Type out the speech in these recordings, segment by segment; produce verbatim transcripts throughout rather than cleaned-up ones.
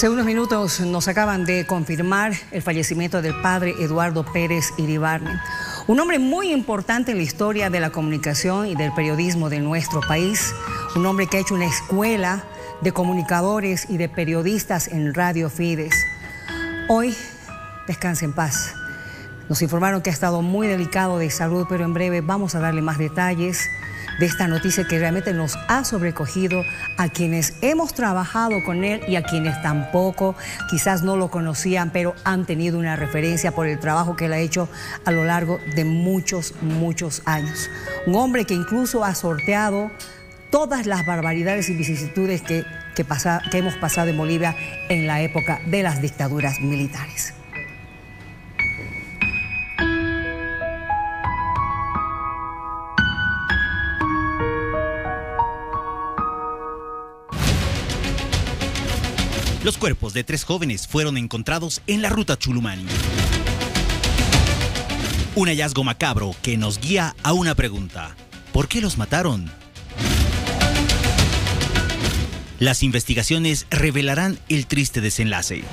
Hace unos minutos nos acaban de confirmar el fallecimiento del padre Eduardo Pérez Iribarne, un hombre muy importante en la historia de la comunicación y del periodismo de nuestro país, un hombre que ha hecho una escuela de comunicadores y de periodistas en Radio Fides. Hoy descansa en paz. Nos informaron que ha estado muy delicado de salud, pero en breve vamos a darle más detalles de esta noticia que realmente nos ha sobrecogido a quienes hemos trabajado con él y a quienes tampoco, quizás no lo conocían, pero han tenido una referencia por el trabajo que él ha hecho a lo largo de muchos, muchos años. Un hombre que incluso ha sorteado todas las barbaridades y vicisitudes que, que, pasa, que hemos pasado en Bolivia en la época de las dictaduras militares. Los cuerpos de tres jóvenes fueron encontrados en la ruta Chulumani. Un hallazgo macabro que nos guía a una pregunta: ¿por qué los mataron? Las investigaciones revelarán el triste desenlace.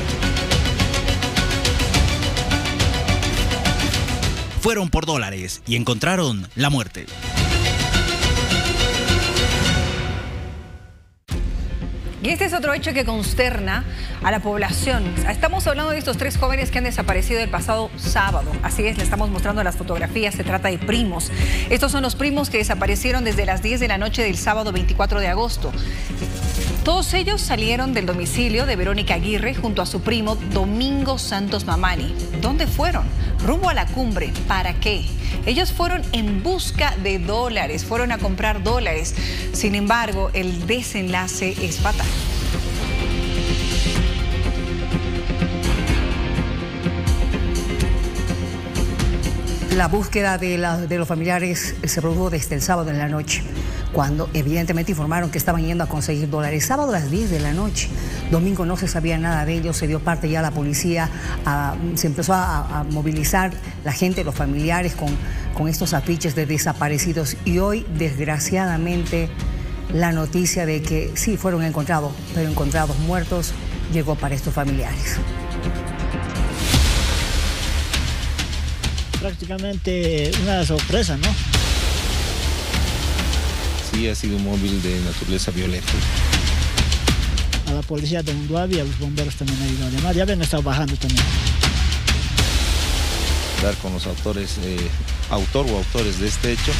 Fueron por dólares y encontraron la muerte. Y este es otro hecho que consterna a la población. Estamos hablando de estos tres jóvenes que han desaparecido el pasado sábado. Así es, le estamos mostrando las fotografías. Se trata de primos. Estos son los primos que desaparecieron desde las diez de la noche del sábado veinticuatro de agosto. Todos ellos salieron del domicilio de Verónica Aguirre junto a su primo Domingo Santos Mamani. ¿Dónde fueron? Rumbo a la cumbre. ¿Para qué? Ellos fueron en busca de dólares, fueron a comprar dólares. Sin embargo, el desenlace es fatal. La búsqueda de, la, de los familiares se produjo desde el sábado en la noche, cuando evidentemente informaron que estaban yendo a conseguir dólares. Sábado a las diez de la noche, domingo no se sabía nada de ellos, se dio parte ya a la policía, a, se empezó a, a movilizar la gente, los familiares con, con estos afiches de desaparecidos, y hoy desgraciadamente la noticia de que sí fueron encontrados, pero encontrados muertos, llegó para estos familiares. Prácticamente una sorpresa, ¿no? Sí, ha sido un móvil de naturaleza violenta. A la policía de Munduavi y a los bomberos también ha ido a llamar. Ya habían estado bajando también. Dar con los autores, eh, autor o autores de este hecho.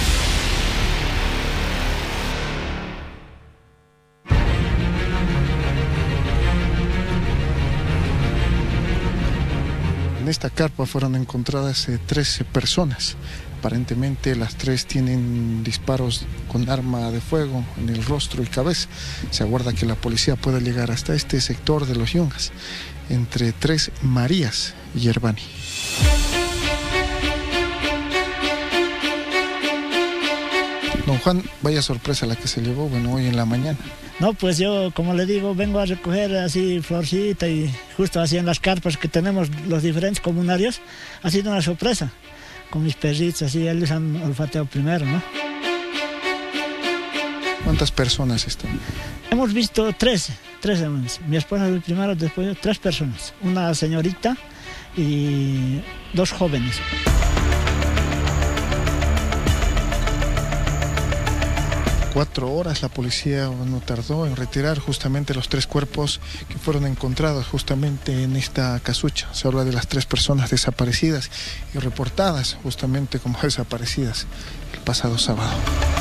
En esta carpa fueron encontradas eh, trece personas. Aparentemente las tres tienen disparos con arma de fuego en el rostro y cabeza. Se aguarda que la policía pueda llegar hasta este sector de los Yungas, entre Tres Marías y Yerbani. Don Juan, vaya sorpresa la que se llevó, bueno, hoy en la mañana. No, pues yo, como le digo, vengo a recoger así florcita y justo así en las carpas que tenemos los diferentes comunarios, ha sido una sorpresa. Con mis perritos, así, ellos han olfateado primero, ¿no? ¿Cuántas personas están? Hemos visto trece, trece. Mi esposa el primero, después tres personas. Una señorita y dos jóvenes. Cuatro horas la policía no tardó en retirar justamente los tres cuerpos que fueron encontrados justamente en esta casucha. Se habla de las tres personas desaparecidas y reportadas justamente como desaparecidas el pasado sábado.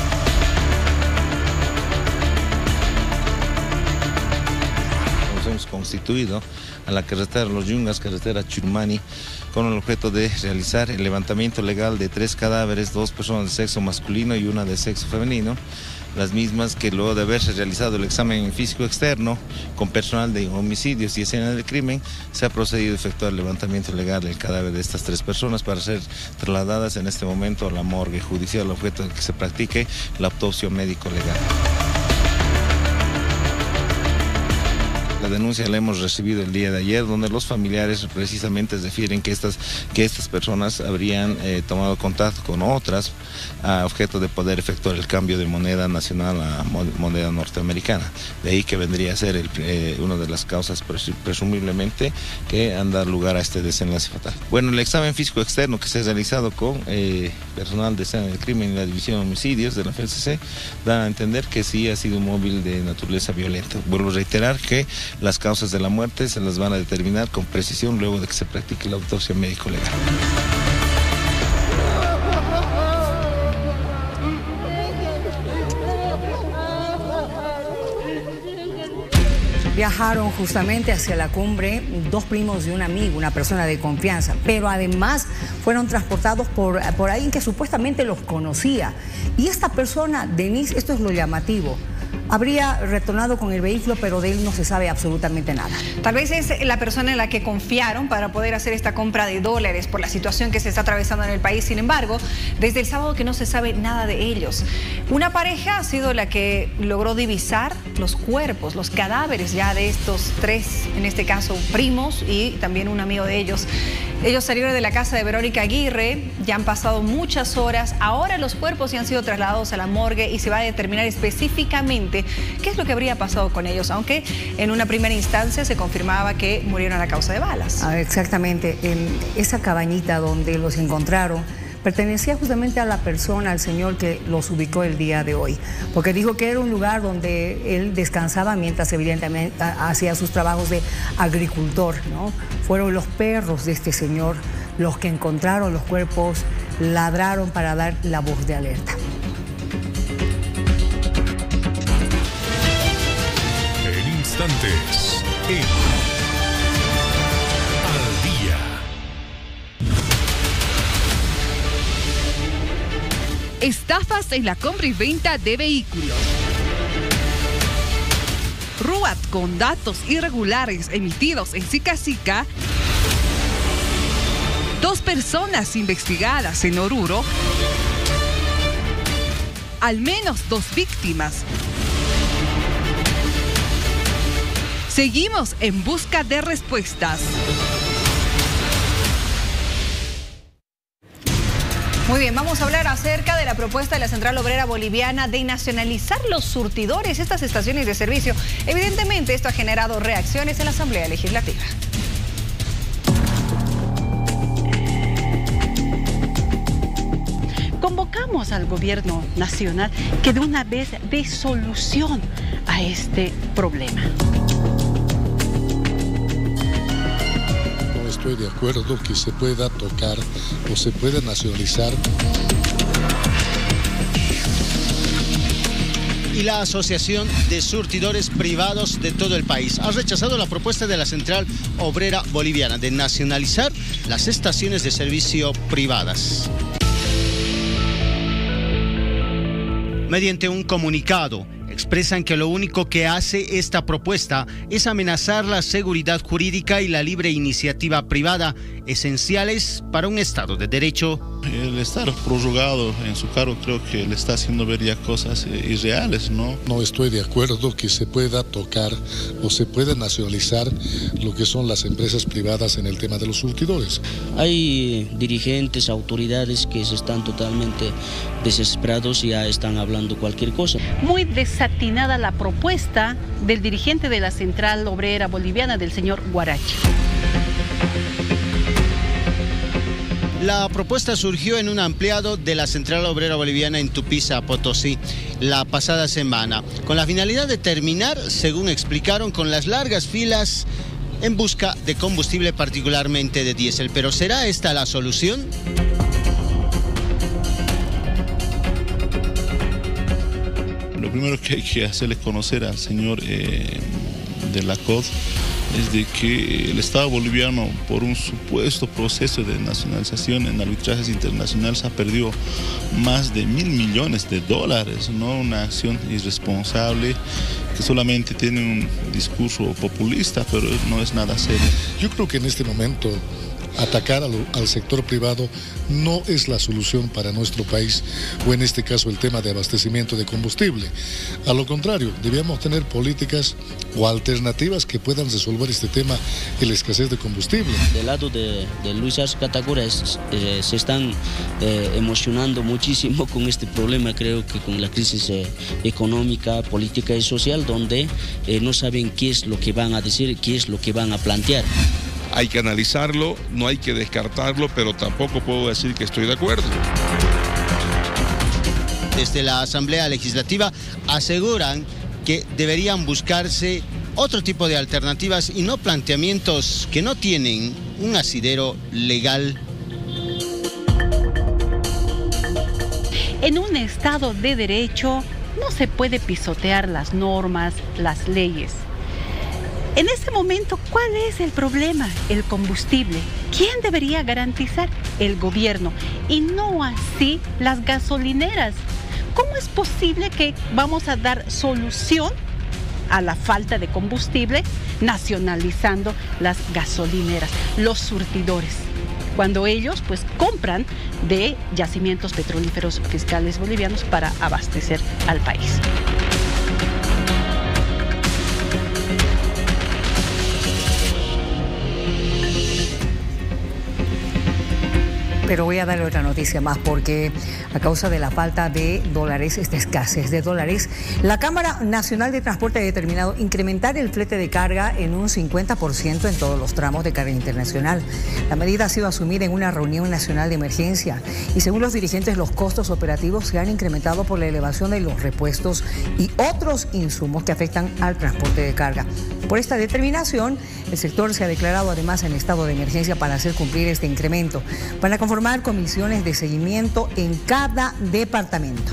Nos hemos constituido a la carretera Los Yungas, carretera Chulumani, con el objeto de realizar el levantamiento legal de tres cadáveres, dos personas de sexo masculino y una de sexo femenino. Las mismas que luego de haberse realizado el examen físico externo con personal de homicidios y escena del crimen, se ha procedido a efectuar el levantamiento legal del cadáver de estas tres personas para ser trasladadas en este momento a la morgue judicial, al objeto de que se practique la autopsia médico-legal. La denuncia la hemos recibido el día de ayer, donde los familiares precisamente refieren que estas, que estas personas habrían eh, tomado contacto con otras a objeto de poder efectuar el cambio de moneda nacional a moneda norteamericana. De ahí que vendría a ser el, eh, una de las causas pres presumiblemente que han dado lugar a este desenlace fatal. Bueno, el examen físico externo que se ha realizado con eh, personal de escena del crimen y la división de homicidios de la F C C da a entender que sí ha sido un móvil de naturaleza violenta. Vuelvo a reiterar que las causas de la muerte se las van a determinar con precisión luego de que se practique la autopsia médico-legal. Viajaron justamente hacia la cumbre dos primos de un amigo, una persona de confianza, pero además fueron transportados por, por alguien que supuestamente los conocía. Y esta persona, Denise, esto es lo llamativo, habría retornado con el vehículo, pero de él no se sabe absolutamente nada. Tal vez es la persona en la que confiaron para poder hacer esta compra de dólares por la situación que se está atravesando en el país. Sin embargo, desde el sábado que no se sabe nada de ellos. Una pareja ha sido la que logró divisar los cuerpos, los cadáveres ya de estos tres, en este caso primos y también un amigo de ellos. Ellos salieron de la casa de Verónica Aguirre, ya han pasado muchas horas, ahora los cuerpos ya han sido trasladados a la morgue y se va a determinar específicamente qué es lo que habría pasado con ellos, aunque en una primera instancia se confirmaba que murieron a causa de balas. Ah, exactamente, en esa cabañita donde los encontraron pertenecía justamente a la persona, al señor que los ubicó el día de hoy, porque dijo que era un lugar donde él descansaba mientras evidentemente hacía sus trabajos de agricultor, ¿no? Fueron los perros de este señor los que encontraron los cuerpos, ladraron para dar la voz de alerta. En instantes, en Al Día. Estafas en la compra y venta de vehículos. RUAT con datos irregulares emitidos en Sica Sica. Dos personas investigadas en Oruro. Al menos dos víctimas. Seguimos en busca de respuestas. Muy bien, vamos a hablar acerca de la propuesta de la Central Obrera Boliviana de nacionalizar los surtidores, estas estaciones de servicio. Evidentemente, esto ha generado reacciones en la Asamblea Legislativa. Convocamos al gobierno nacional que de una vez dé solución a este problema. Estoy de acuerdo que se pueda tocar o se pueda nacionalizar. Y la Asociación de Surtidores Privados de todo el país ha rechazado la propuesta de la Central Obrera Boliviana de nacionalizar las estaciones de servicio privadas. Mediante un comunicado, expresan que lo único que hace esta propuesta es amenazar la seguridad jurídica y la libre iniciativa privada, esenciales para un Estado de Derecho. El estar prorrogado en su cargo creo que le está haciendo ver ya cosas irreales, ¿no? No estoy de acuerdo que se pueda tocar o se pueda nacionalizar lo que son las empresas privadas en el tema de los surtidores. Hay dirigentes, autoridades que se están totalmente desesperados y ya están hablando cualquier cosa. Muy desatinada la propuesta del dirigente de la Central Obrera Boliviana, del señor Guarachi. La propuesta surgió en un ampliado de la Central Obrera Boliviana en Tupiza, Potosí, la pasada semana, con la finalidad de terminar, según explicaron, con las largas filas en busca de combustible, particularmente de diésel. ¿Pero será esta la solución? Lo primero que hay que hacerle conocer al señor eh, de la C O D es de que el Estado boliviano, por un supuesto proceso de nacionalización en arbitrajes internacionales, ha perdido más de mil millones de dólares, ¿no? Una acción irresponsable que solamente tiene un discurso populista, pero no es nada serio. Yo creo que en este momento Atacar al, al sector privado no es la solución para nuestro país, o en este caso el tema de abastecimiento de combustible. A lo contrario, debíamos tener políticas o alternativas que puedan resolver este tema y la escasez de combustible. Del lado de, de Luis Arce Catacora es, eh, se están eh, emocionando muchísimo con este problema, creo que con la crisis eh, económica, política y social, donde eh, no saben qué es lo que van a decir, qué es lo que van a plantear. Hay que analizarlo, no hay que descartarlo, pero tampoco puedo decir que estoy de acuerdo. Desde la Asamblea Legislativa aseguran que deberían buscarse otro tipo de alternativas y no planteamientos que no tienen un asidero legal. En un Estado de Derecho no se puede pisotear las normas, las leyes. En este momento, ¿cuál es el problema? El combustible. ¿Quién debería garantizar? El gobierno, y no así las gasolineras. ¿Cómo es posible que vamos a dar solución a la falta de combustible nacionalizando las gasolineras, los surtidores, cuando ellos pues compran de yacimientos petrolíferos fiscales bolivianos para abastecer al país? Pero voy a darle otra noticia más, porque a causa de la falta de dólares, esta escasez de dólares, la Cámara Nacional de Transporte ha determinado incrementar el flete de carga en un cincuenta por ciento en todos los tramos de carga internacional. La medida ha sido asumida en una reunión nacional de emergencia y, según los dirigentes, los costos operativos se han incrementado por la elevación de los repuestos y otros insumos que afectan al transporte de carga. Por esta determinación, el sector se ha declarado además en estado de emergencia para hacer cumplir este incremento. Van a conformar comisiones de seguimiento en cada departamento.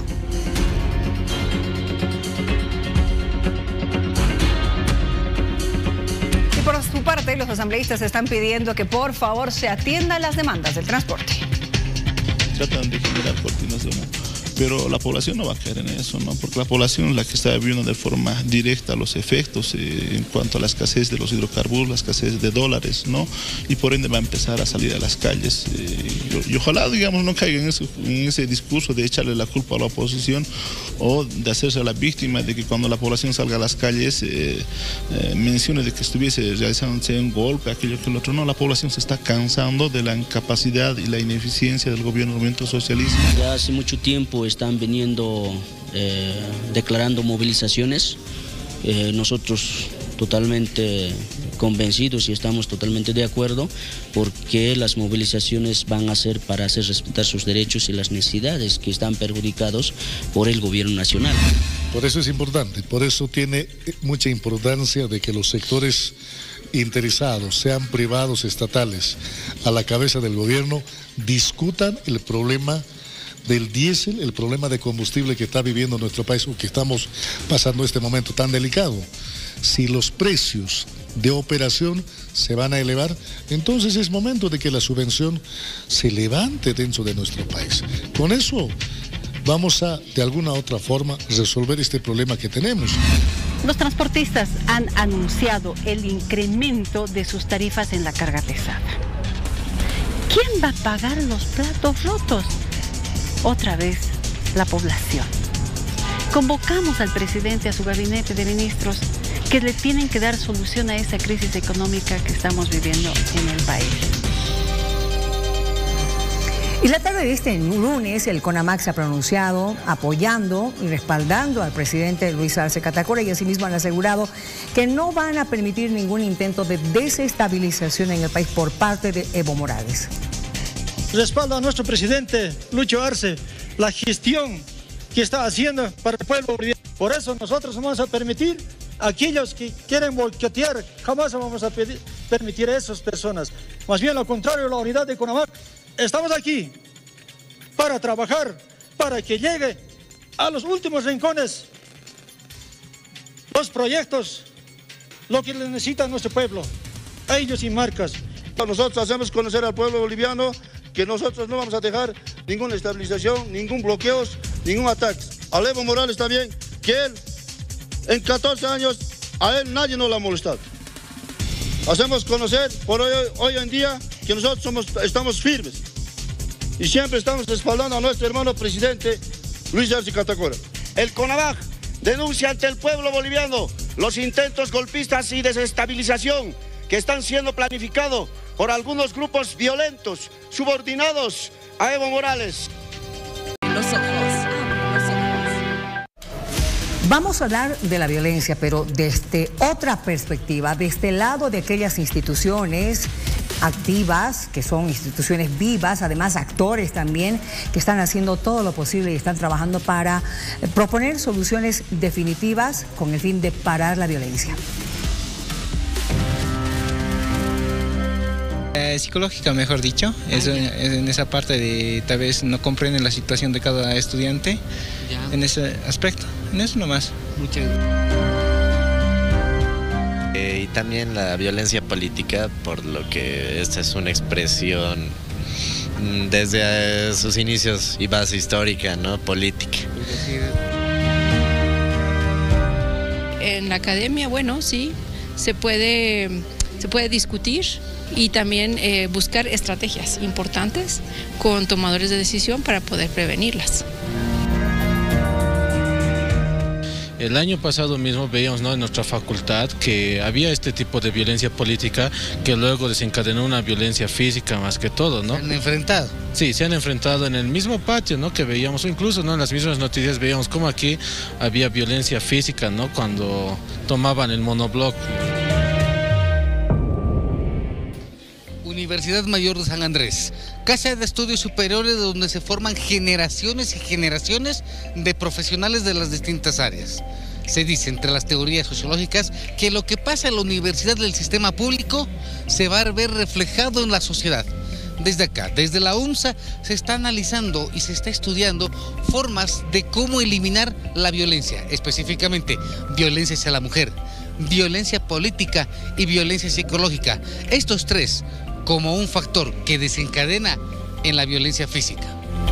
Y por su parte, los asambleístas están pidiendo que por favor se atiendan las demandas del transporte. Tratan de generar cortinas de humo, pero la población no va a caer en eso, ¿no? Porque la población es la que está viviendo de forma directa los efectos eh, en cuanto a la escasez de los hidrocarburos, la escasez de dólares, ¿no? Y por ende va a empezar a salir a las calles. Eh, y, y ojalá, digamos, no caiga en ese, en ese discurso de echarle la culpa a la oposición o de hacerse la víctima de que cuando la población salga a las calles eh, eh, mencione de que estuviese realizándose un golpe, aquello que el otro. No, la población se está cansando de la incapacidad y la ineficiencia del gobierno del movimiento socialista. Ya hace mucho tiempo están viniendo eh, declarando movilizaciones. Eh, nosotros totalmente convencidos y estamos totalmente de acuerdo, porque las movilizaciones van a ser para hacer respetar sus derechos y las necesidades que están perjudicados por el gobierno nacional. Por eso es importante, por eso tiene mucha importancia de que los sectores interesados, sean privados, estatales, a la cabeza del gobierno, discutan el problema del diésel, el problema de combustible que está viviendo nuestro país o que estamos pasando este momento tan delicado. Si los precios de operación se van a elevar, entonces es momento de que la subvención se levante dentro de nuestro país. Con eso vamos a, de alguna u otra forma, resolver este problema que tenemos. Los transportistas han anunciado el incremento de sus tarifas en la carga pesada. ¿Quién va a pagar los platos rotos? Otra vez, la población. Convocamos al presidente, a su gabinete de ministros, que le tienen que dar solución a esa crisis económica que estamos viviendo en el país. Y la tarde de este lunes, el CONAMAC se ha pronunciado apoyando y respaldando al presidente Luis Arce Catacora, y asimismo han asegurado que no van a permitir ningún intento de desestabilización en el país por parte de Evo Morales. Respaldo a nuestro presidente Lucho Arce, la gestión que está haciendo para el pueblo boliviano. Por eso nosotros no vamos a permitir a aquellos que quieren boicotear, jamás vamos a pedir, permitir a esas personas. Más bien lo contrario, la unidad de CONAMAC. Estamos aquí para trabajar, para que llegue a los últimos rincones los proyectos, lo que necesita nuestro pueblo, a ellos sin marcas. Nosotros hacemos conocer al pueblo boliviano que nosotros no vamos a dejar ninguna estabilización, ningún bloqueo, ningún ataque. A Evo Morales también, que él en catorce años, a él nadie nos lo ha molestado. Hacemos conocer por hoy, hoy en día que nosotros somos, estamos firmes y siempre estamos respaldando a nuestro hermano presidente Luis Arce Catacora. El CONAVAG denuncia ante el pueblo boliviano los intentos golpistas y desestabilización que están siendo planificados por algunos grupos violentos subordinados a Evo Morales. Los ojos. Vamos a hablar de la violencia, pero desde otra perspectiva, desde el lado de aquellas instituciones activas, que son instituciones vivas, además actores también, que están haciendo todo lo posible y están trabajando para proponer soluciones definitivas con el fin de parar la violencia. Eh, psicológica, mejor dicho, es, es en esa parte de tal vez no comprenden la situación de cada estudiante, ya. En ese aspecto, en eso nomás. Muchas eh, y también la violencia política, por lo que esta es una expresión desde eh, sus inicios y base histórica, ¿no? Política. En la academia, bueno, sí, se puede, se puede discutir y también eh, buscar estrategias importantes con tomadores de decisión para poder prevenirlas. El año pasado mismo veíamos, ¿no?, en nuestra facultad que había este tipo de violencia política que luego desencadenó una violencia física más que todo, ¿no? ¿Se han enfrentado? Sí, se han enfrentado en el mismo patio, ¿no?, que veíamos, o incluso, ¿no?, en las mismas noticias veíamos cómo aquí había violencia física, ¿no?, cuando tomaban el monobloc. Universidad Mayor de San Andrés, casa de estudios superiores donde se forman generaciones y generaciones de profesionales de las distintas áreas. Se dice entre las teorías sociológicas que lo que pasa en la universidad del sistema público se va a ver reflejado en la sociedad. Desde acá, desde la UMSA, se está analizando y se está estudiando formas de cómo eliminar la violencia, específicamente violencia hacia la mujer, violencia política y violencia psicológica. Estos tres como un factor que desencadena en la violencia física.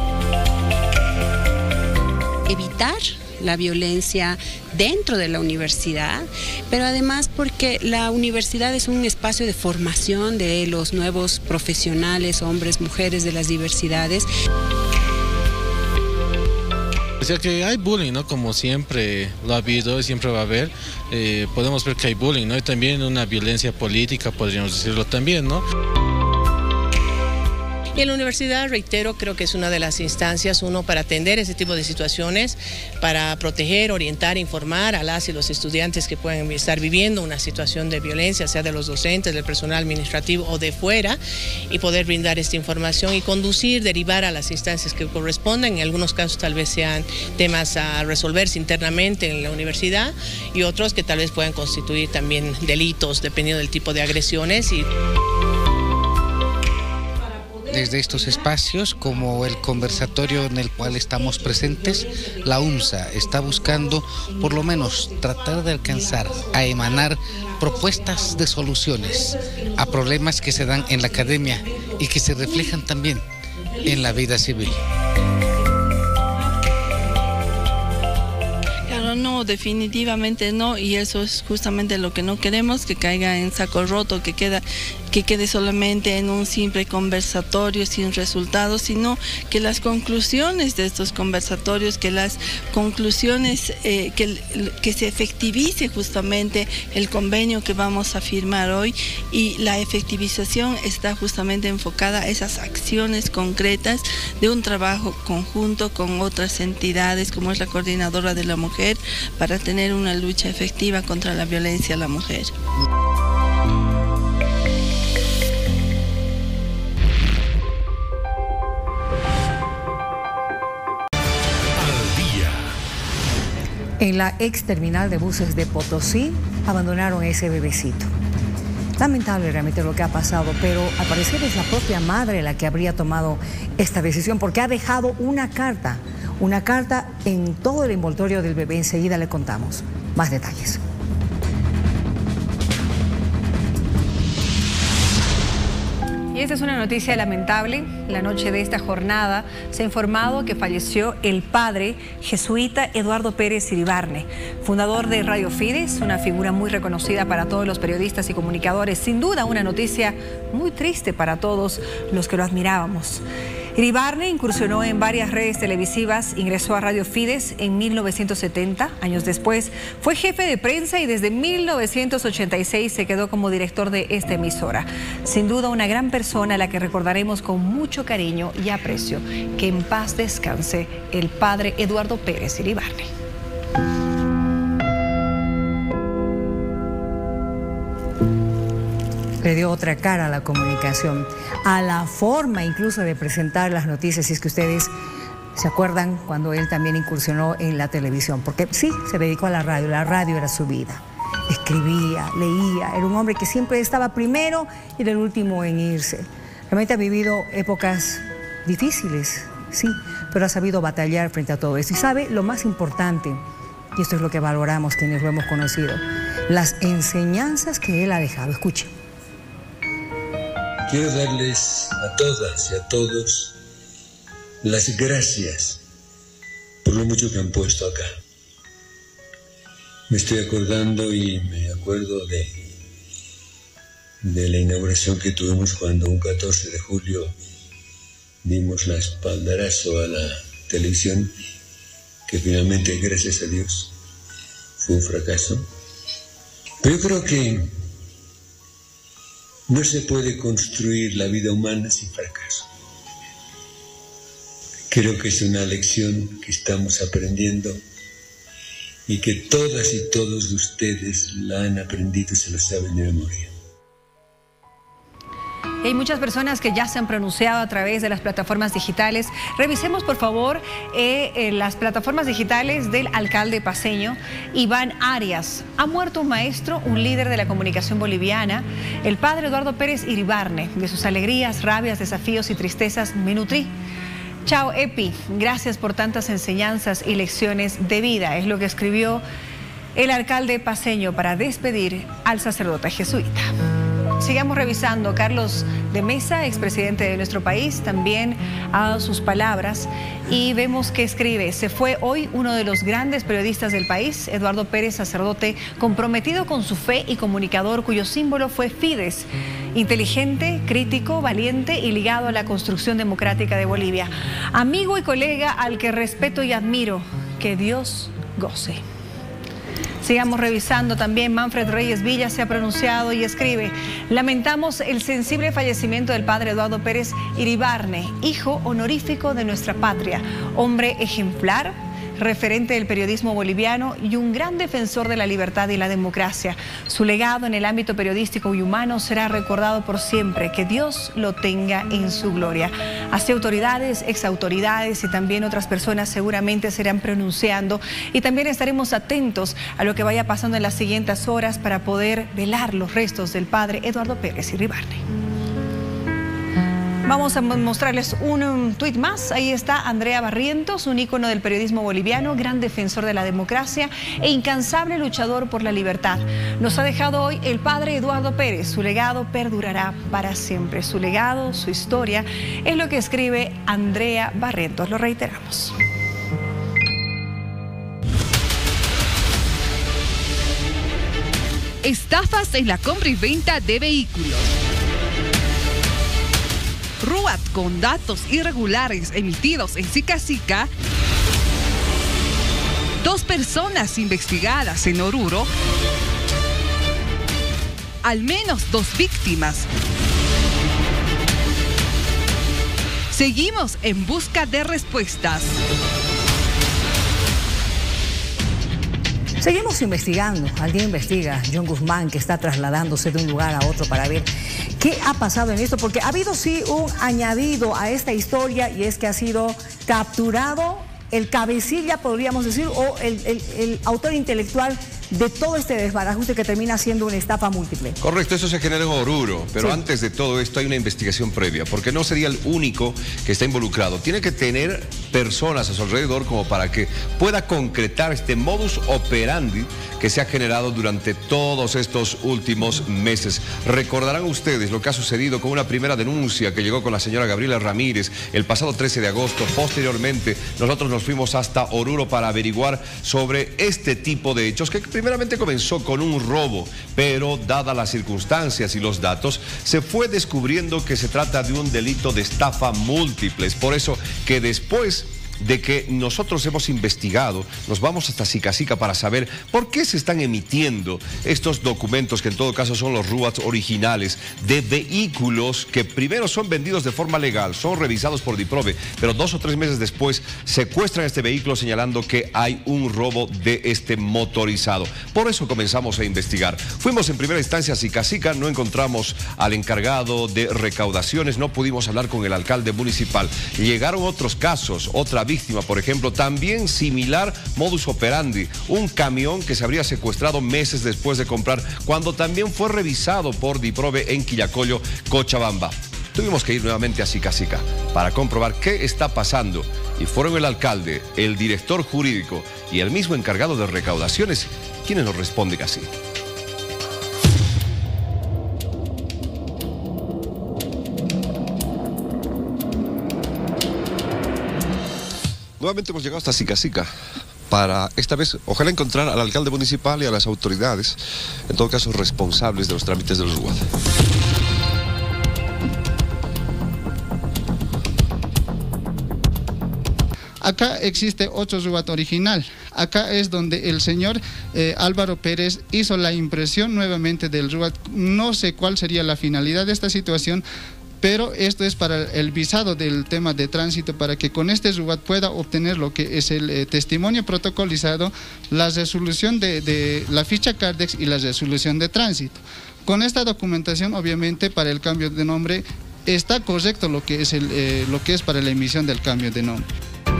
Evitar la violencia dentro de la universidad, pero además porque la universidad es un espacio de formación de los nuevos profesionales, hombres, mujeres de las diversidades. O sea que hay bullying, ¿no? Como siempre lo ha habido y siempre va a haber. Eh, podemos ver que hay bullying, ¿no? Y también una violencia política, podríamos decirlo también, ¿no? Y en la universidad, reitero, creo que es una de las instancias, uno, para atender ese tipo de situaciones, para proteger, orientar, informar a las y los estudiantes que pueden estar viviendo una situación de violencia, sea de los docentes, del personal administrativo o de fuera, y poder brindar esta información y conducir, derivar a las instancias que correspondan. En algunos casos tal vez sean temas a resolverse internamente en la universidad y otros que tal vez puedan constituir también delitos, dependiendo del tipo de agresiones. Y desde estos espacios, como el conversatorio en el cual estamos presentes, la UMSA está buscando por lo menos tratar de alcanzar a emanar propuestas de soluciones a problemas que se dan en la academia y que se reflejan también en la vida civil. No, definitivamente no, y eso es justamente lo que no queremos, que caiga en saco roto, que queda, que quede solamente en un simple conversatorio sin resultados, sino que las conclusiones de estos conversatorios, que las conclusiones, eh, que, que se efectivice justamente el convenio que vamos a firmar hoy, y la efectivización está justamente enfocada a esas acciones concretas de un trabajo conjunto con otras entidades, como es la Coordinadora de la Mujer, para tener una lucha efectiva contra la violencia a la mujer. En la ex terminal de buses de Potosí abandonaron a ese bebecito. Lamentable realmente lo que ha pasado, pero al parecer es la propia madre la que habría tomado esta decisión, porque ha dejado una carta, una carta en todo el envoltorio del bebé. Enseguida le contamos más detalles. Y esta es una noticia lamentable. La noche de esta jornada se ha informado que falleció el padre jesuita Eduardo Pérez Iribarne, fundador de Radio Fides, una figura muy reconocida para todos los periodistas y comunicadores. Sin duda una noticia muy triste para todos los que lo admirábamos. Iribarne incursionó en varias redes televisivas, ingresó a Radio Fides en mil novecientos setenta, años después fue jefe de prensa y desde mil novecientos ochenta y seis se quedó como director de esta emisora. Sin duda una gran persona a la que recordaremos con mucho cariño y aprecio. Que en paz descanse el padre Eduardo Pérez Iribarne. Le dio otra cara a la comunicación, a la forma incluso de presentar las noticias, si es que ustedes se acuerdan cuando él también incursionó en la televisión, porque sí, se dedicó a la radio, la radio era su vida. Escribía, leía, era un hombre que siempre estaba primero y era el último en irse. Realmente ha vivido épocas difíciles, sí, pero ha sabido batallar frente a todo esto. Y sabe lo más importante, y esto es lo que valoramos quienes lo hemos conocido, las enseñanzas que él ha dejado. Escuchen. Quiero darles a todas y a todos las gracias por lo mucho que han puesto acá. Me estoy acordando y me acuerdo de, de la inauguración que tuvimos cuando un catorce de julio dimos la espaldarazo a la televisión, que finalmente, gracias a Dios, fue un fracaso. Pero yo creo que no se puede construir la vida humana sin fracaso. Creo que es una lección que estamos aprendiendo y que todas y todos ustedes la han aprendido y se la saben de memoria. Hay muchas personas que ya se han pronunciado a través de las plataformas digitales. Revisemos, por favor, eh, eh, las plataformas digitales del alcalde paceño, Iván Arias. Ha muerto un maestro, un líder de la comunicación boliviana, el padre Eduardo Pérez Iribarne. De sus alegrías, rabias, desafíos y tristezas me nutrí. Chao, Epi. Gracias por tantas enseñanzas y lecciones de vida. Es lo que escribió el alcalde paceño para despedir al sacerdote jesuita. Sigamos revisando. Carlos de Mesa, expresidente de nuestro país, también ha dado sus palabras y vemos que escribe: se fue hoy uno de los grandes periodistas del país, Eduardo Pérez, sacerdote comprometido con su fe y comunicador cuyo símbolo fue Fides, inteligente, crítico, valiente y ligado a la construcción democrática de Bolivia. Amigo y colega al que respeto y admiro, que Dios goce. Sigamos revisando también. Manfred Reyes Villa se ha pronunciado y escribe: lamentamos el sensible fallecimiento del padre Eduardo Pérez Iribarne, hijo honorífico de nuestra patria, hombre ejemplar, referente del periodismo boliviano y un gran defensor de la libertad y la democracia. Su legado en el ámbito periodístico y humano será recordado por siempre. Que Dios lo tenga en su gloria. Así autoridades, exautoridades y también otras personas seguramente se irán pronunciando y también estaremos atentos a lo que vaya pasando en las siguientes horas para poder velar los restos del padre Eduardo Pérez Iribarne. Vamos a mostrarles un, un tuit más. Ahí está Andrea Barrientos, un ícono del periodismo boliviano, gran defensor de la democracia e incansable luchador por la libertad. Nos ha dejado hoy el padre Eduardo Pérez. Su legado perdurará para siempre. Su legado, su historia, es lo que escribe Andrea Barrientos. Lo reiteramos. Estafas en la compra y venta de vehículos. RUAT con datos irregulares emitidos en Sica Sica. Dos personas investigadas en Oruro. Al menos dos víctimas. Seguimos en busca de respuestas. Seguimos investigando. Alguien investiga. John Guzmán, que está trasladándose de un lugar a otro para ver qué ha pasado en esto, porque ha habido sí un añadido a esta historia y es que ha sido capturado el cabecilla, podríamos decir, o el, el, el autor intelectual de todo este desbarajuste que termina siendo una estafa múltiple. Correcto, eso se generó en Oruro, pero Sí. antes de todo esto hay una investigación previa, porque no sería el único que está involucrado. Tiene que tener personas a su alrededor como para que pueda concretar este modus operandi que se ha generado durante todos estos últimos meses. Recordarán ustedes lo que ha sucedido con una primera denuncia que llegó con la señora Gabriela Ramírez el pasado trece de agosto. Posteriormente, nosotros nos fuimos hasta Oruro para averiguar sobre este tipo de hechos que primeramente comenzó con un robo, pero dadas las circunstancias y los datos, se fue descubriendo que se trata de un delito de estafa múltiples. Por eso que después de que nosotros hemos investigado, nos vamos hasta Sicacica para saber por qué se están emitiendo estos documentos, que en todo caso son los R U A Ts originales, de vehículos que primero son vendidos de forma legal, son revisados por DIPROVE, pero dos o tres meses después secuestran este vehículo señalando que hay un robo de este motorizado. Por eso comenzamos a investigar. Fuimos en primera instancia a Sicacica, no encontramos al encargado de recaudaciones, no pudimos hablar con el alcalde municipal. Llegaron otros casos, otra víctima, por ejemplo, también similar modus operandi, un camión que se habría secuestrado meses después de comprar, cuando también fue revisado por DIPROVE en Quillacollo, Cochabamba. Tuvimos que ir nuevamente a Sicacica para comprobar qué está pasando, y fueron el alcalde, el director jurídico y el mismo encargado de recaudaciones quienes nos responden así. Nuevamente hemos llegado hasta Sicacica para esta vez, ojalá, encontrar al alcalde municipal y a las autoridades, en todo caso responsables de los trámites del R U A D. Acá existe otro R U A D original. Acá es donde el señor eh, Álvaro Pérez hizo la impresión nuevamente del R U A D. No sé cuál sería la finalidad de esta situación, pero esto es para el visado del tema de tránsito, para que con este R U A D pueda obtener lo que es el eh, testimonio protocolizado, la resolución de, de la ficha Cardex y la resolución de tránsito. Con esta documentación, obviamente, para el cambio de nombre, está correcto lo que es, el, eh, lo que es para la emisión del cambio de nombre.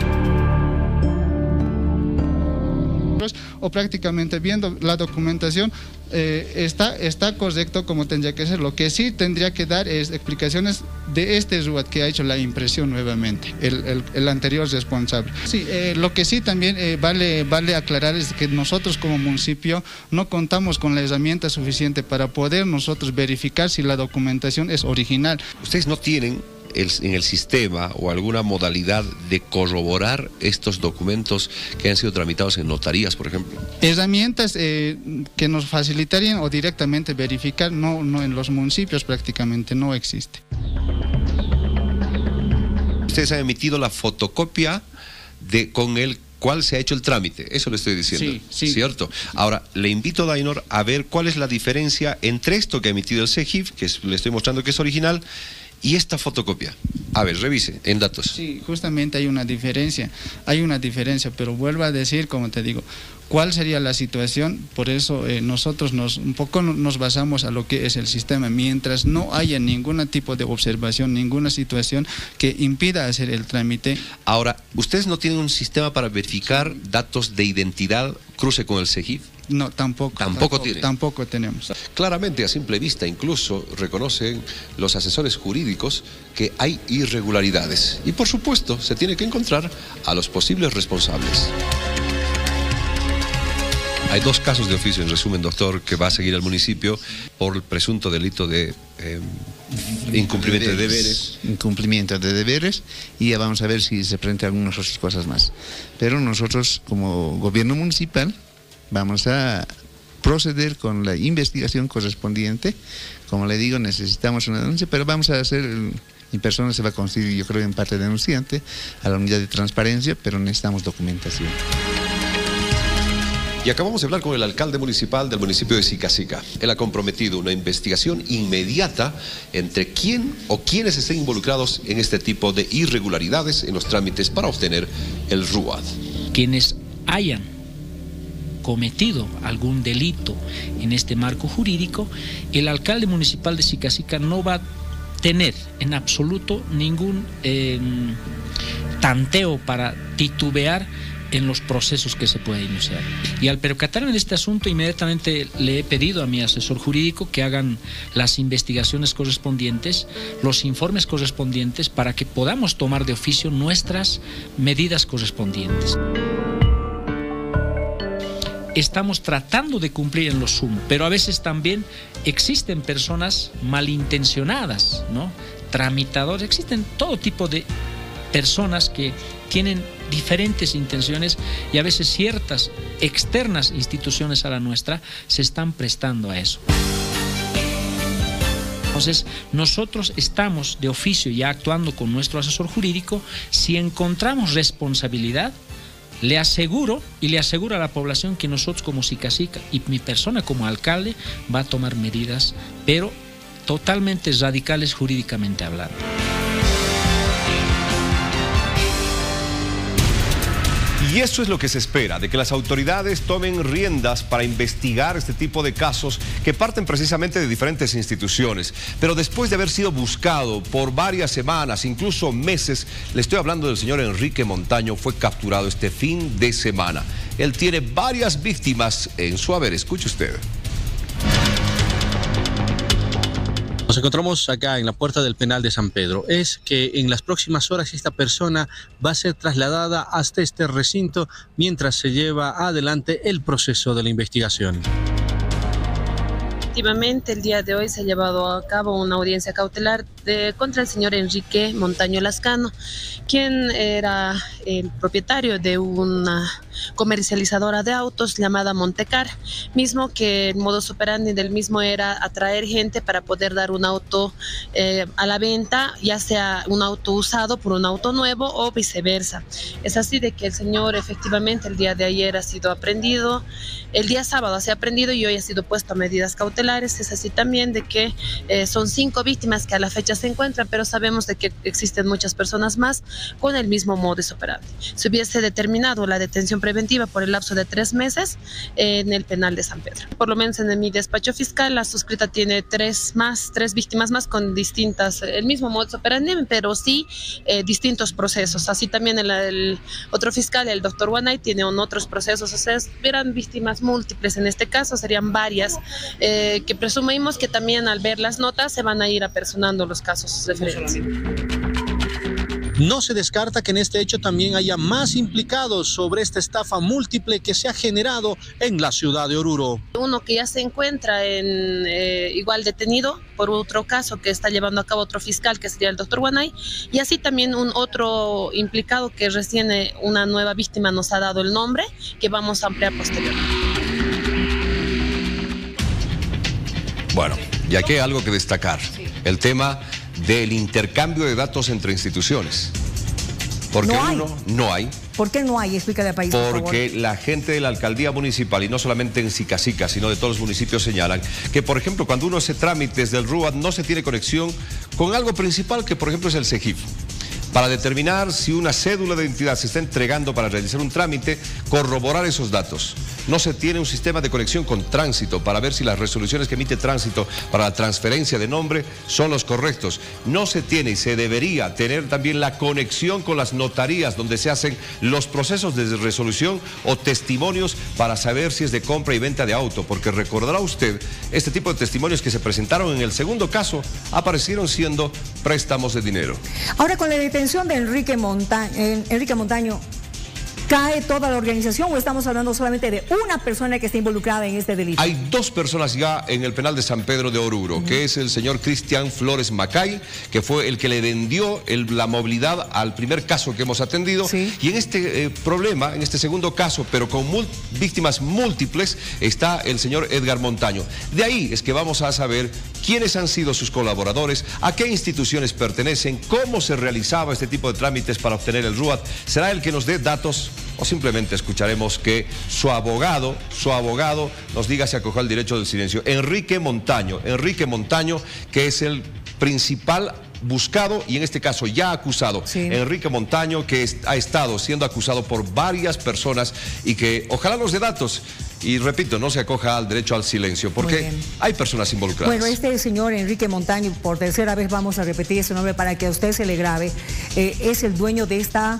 O prácticamente viendo la documentación eh, está, está correcto como tendría que ser. Lo que sí tendría que dar es explicaciones de este R U A D que ha hecho la impresión nuevamente, el, el, el anterior responsable. Sí, eh, lo que sí también eh, vale, vale aclarar es que nosotros como municipio no contamos con la herramienta suficiente para poder nosotros verificar si la documentación es original. Ustedes no tienen El, en el sistema o alguna modalidad de corroborar estos documentos que han sido tramitados en notarías, por ejemplo. Herramientas eh, que nos facilitarían o directamente verificar, no, no en los municipios prácticamente no existe. Ustedes han emitido la fotocopia de con el cuál se ha hecho el trámite, eso le estoy diciendo, sí, sí. ¿Cierto? Ahora, le invito, Dainor, a ver cuál es la diferencia entre esto que ha emitido el CEGIF, que es, le estoy mostrando que es original, y esta fotocopia. A ver, revise en datos. Sí, justamente hay una diferencia, hay una diferencia, pero vuelvo a decir, como te digo, ¿cuál sería la situación? Por eso eh, nosotros nos, un poco nos basamos a lo que es el sistema. Mientras no haya ningún tipo de observación, ninguna situación que impida hacer el trámite. Ahora, ¿ustedes no tienen un sistema para verificar datos de identidad cruce con el CEGIF? No, tampoco. Tampoco, tampoco tiene. Tampoco tenemos. Claramente, a simple vista, incluso reconocen los asesores jurídicos que hay irregularidades. Y por supuesto, se tiene que encontrar a los posibles responsables. Hay dos casos de oficio, en resumen, doctor, que va a seguir al municipio por el presunto delito de eh, incumplimiento de deberes. de deberes. Incumplimiento de deberes, y ya vamos a ver si se presentan algunas otras cosas más. Pero nosotros, como gobierno municipal, vamos a proceder con la investigación correspondiente. Como le digo, necesitamos una denuncia, pero vamos a hacer, mi persona se va a constituir, yo creo, en parte denunciante a la unidad de transparencia, pero necesitamos documentación. Y acabamos de hablar con el alcalde municipal del municipio de Sicacica. Él ha comprometido una investigación inmediata entre quién o quiénes estén involucrados en este tipo de irregularidades en los trámites para obtener el R U A D. Quienes hayan cometido algún delito en este marco jurídico, el alcalde municipal de Sicacica no va a tener en absoluto ningún eh, tanteo para titubear en los procesos que se pueden iniciar. Y al percatarme de este asunto, inmediatamente le he pedido a mi asesor jurídico que hagan las investigaciones correspondientes, los informes correspondientes, para que podamos tomar de oficio nuestras medidas correspondientes. Estamos tratando de cumplir en lo sumo, pero a veces también existen personas malintencionadas, ¿no? Tramitadores, existen todo tipo de personas que tienen diferentes intenciones y a veces ciertas externas instituciones a la nuestra se están prestando a eso. Entonces, nosotros estamos de oficio ya actuando con nuestro asesor jurídico. Si encontramos responsabilidad, le aseguro y le aseguro a la población que nosotros como Sicacica y mi persona como alcalde va a tomar medidas, pero totalmente radicales jurídicamente hablando. Y eso es lo que se espera, de que las autoridades tomen riendas para investigar este tipo de casos que parten precisamente de diferentes instituciones. Pero después de haber sido buscado por varias semanas, incluso meses, le estoy hablando del señor Enrique Montaño, fue capturado este fin de semana. Él tiene varias víctimas en su haber. Escuche usted. Nos encontramos acá en la puerta del penal de San Pedro. Es que en las próximas horas esta persona va a ser trasladada hasta este recinto mientras se lleva adelante el proceso de la investigación. Efectivamente, el día de hoy se ha llevado a cabo una audiencia cautelar de, contra el señor Enrique Montaño Lascano, quien era el propietario de una comercializadora de autos llamada Montecar, mismo que el modus operandi del mismo era atraer gente para poder dar un auto eh, a la venta, ya sea un auto usado por un auto nuevo o viceversa. Es así de que el señor efectivamente el día de ayer ha sido aprehendido, el día sábado se ha aprehendido y hoy ha sido puesto a medidas cautelares. Es así también de que eh, son cinco víctimas que a la fecha se encuentran, pero sabemos de que existen muchas personas más con el mismo modus operandi. Se hubiese determinado la detención preventiva por el lapso de tres meses eh, en el penal de San Pedro. Por lo menos en mi despacho fiscal, la suscrita tiene tres más, tres víctimas más con distintas, el mismo modus operandi, pero sí eh, distintos procesos. Así también el, el otro fiscal, el doctor Wanay, tiene un, otros procesos, o sea, eran víctimas múltiples en este caso, serían varias, eh, que presumimos que también al ver las notas se van a ir apersonando los casos referentes. No se descarta que en este hecho también haya más implicados sobre esta estafa múltiple que se ha generado en la ciudad de Oruro. Uno que ya se encuentra en eh, igual detenido por otro caso que está llevando a cabo otro fiscal, que sería el doctor Wanay, y así también un otro implicado que recién eh, una nueva víctima nos ha dado el nombre, que vamos a ampliar posteriormente. Bueno, y aquí hay algo que destacar, el tema del intercambio de datos entre instituciones. Porque no hay. uno, no hay. ¿Por qué no hay? Explícale al país, por favor. Porque la gente de la alcaldía municipal, y no solamente en Sicacica, sino de todos los municipios, señalan que, por ejemplo, cuando uno hace trámites del R U A D, no se tiene conexión con algo principal, que por ejemplo es el CEGIF. Para determinar si una cédula de identidad se está entregando para realizar un trámite, corroborar esos datos. No se tiene un sistema de conexión con Tránsito para ver si las resoluciones que emite Tránsito para la transferencia de nombre son los correctos. No se tiene y se debería tener también la conexión con las notarías donde se hacen los procesos de resolución o testimonios para saber si es de compra y venta de auto, porque recordará usted, este tipo de testimonios que se presentaron en el segundo caso aparecieron siendo préstamos de dinero. Ahora, con la detención de Enrique Montaño, Enrique Montaño, ¿cae toda la organización o estamos hablando solamente de una persona que está involucrada en este delito? Hay dos personas ya en el penal de San Pedro de Oruro, uh-huh. que es el señor Cristian Flores Macay, que fue el que le vendió el, la movilidad al primer caso que hemos atendido. Sí. Y en este eh, problema, en este segundo caso, pero con mul víctimas múltiples, está el señor Edgar Montaño. De ahí es que vamos a saber quiénes han sido sus colaboradores, a qué instituciones pertenecen, cómo se realizaba este tipo de trámites para obtener el R U A D. ¿Será el que nos dé datos o simplemente escucharemos que su abogado, su abogado nos diga si acogió al derecho del silencio? Enrique Montaño, Enrique Montaño, que es el principal buscado y en este caso ya acusado. Sí. Enrique Montaño, que es, ha estado siendo acusado por varias personas y que ojalá nos dé datos. Y repito, no se acoja al derecho al silencio, porque hay personas involucradas. Bueno, este señor Enrique Montaño, por tercera vez vamos a repetir ese nombre para que a usted se le grabe, eh, es el dueño de esta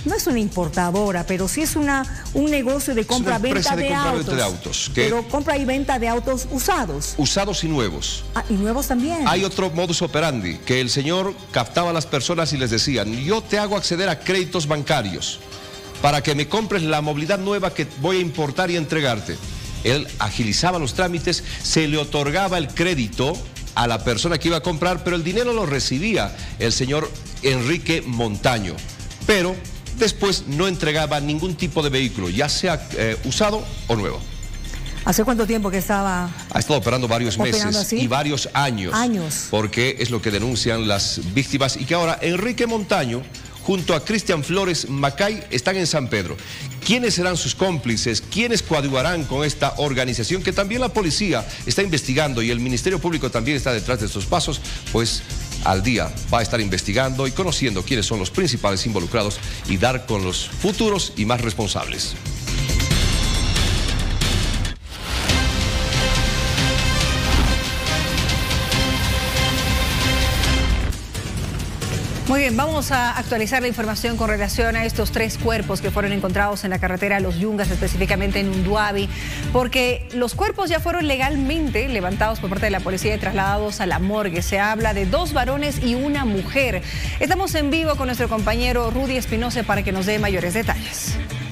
no es una importadora, pero sí es una, un negocio de compra-venta de, de, compra autos, de autos. Que pero compra y venta de autos usados. Usados y nuevos. Ah, y nuevos también. Hay otro modus operandi, que el señor captaba a las personas y les decían, yo te hago acceder a créditos bancarios para que me compres la movilidad nueva que voy a importar y entregarte. Él agilizaba los trámites, se le otorgaba el crédito a la persona que iba a comprar, pero el dinero lo recibía el señor Enrique Montaño. Pero después no entregaba ningún tipo de vehículo, ya sea eh, usado o nuevo. ¿Hace cuánto tiempo que estaba? Ha estado operando varios operando meses así? y varios años. Años. Porque es lo que denuncian las víctimas y que ahora Enrique Montaño junto a Cristian Flores Macay están en San Pedro. ¿Quiénes serán sus cómplices? ¿Quiénes coadyuvarán con esta organización? Que también la policía está investigando y el Ministerio Público también está detrás de estos pasos, pues al día va a estar investigando y conociendo quiénes son los principales involucrados y dar con los futuros y más responsables. Muy bien, vamos a actualizar la información con relación a estos tres cuerpos que fueron encontrados en la carretera Los Yungas, específicamente en Unduabi, porque los cuerpos ya fueron legalmente levantados por parte de la policía y trasladados a la morgue. Se habla de dos varones y una mujer. Estamos en vivo con nuestro compañero Rudy Espinosa para que nos dé mayores detalles.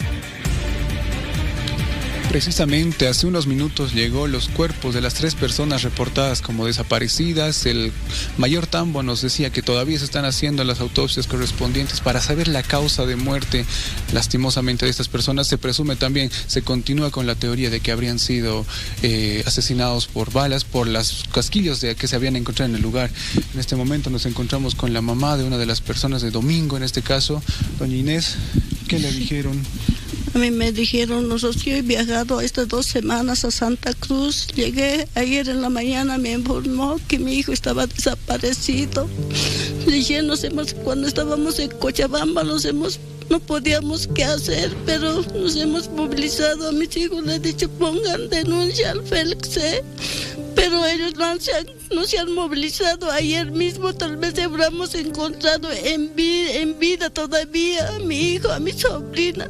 Precisamente hace unos minutos llegó los cuerpos de las tres personas reportadas como desaparecidas. El mayor Tambo nos decía que todavía se están haciendo las autopsias correspondientes para saber la causa de muerte lastimosamente de estas personas. Se presume también, se continúa con la teoría de que habrían sido eh, asesinados por balas, por los casquillos de, que se habían encontrado en el lugar. En este momento nos encontramos con la mamá de una de las personas de Domingo, en este caso, doña Inés. ¿Qué le dijeron? A mí me dijeron, nosotros yo he viajado estas dos semanas a Santa Cruz. Llegué ayer en la mañana, me informó que mi hijo estaba desaparecido. Dije, nos hemos, cuando estábamos en Cochabamba, nos hemos, no podíamos qué hacer, pero nos hemos movilizado. A mis hijos les he dicho, pongan denuncia al FELCSE. Pero ellos no se, han, no se han movilizado. Ayer mismo tal vez habríamos encontrado en vida, en vida todavía a mi hijo, a mi sobrina.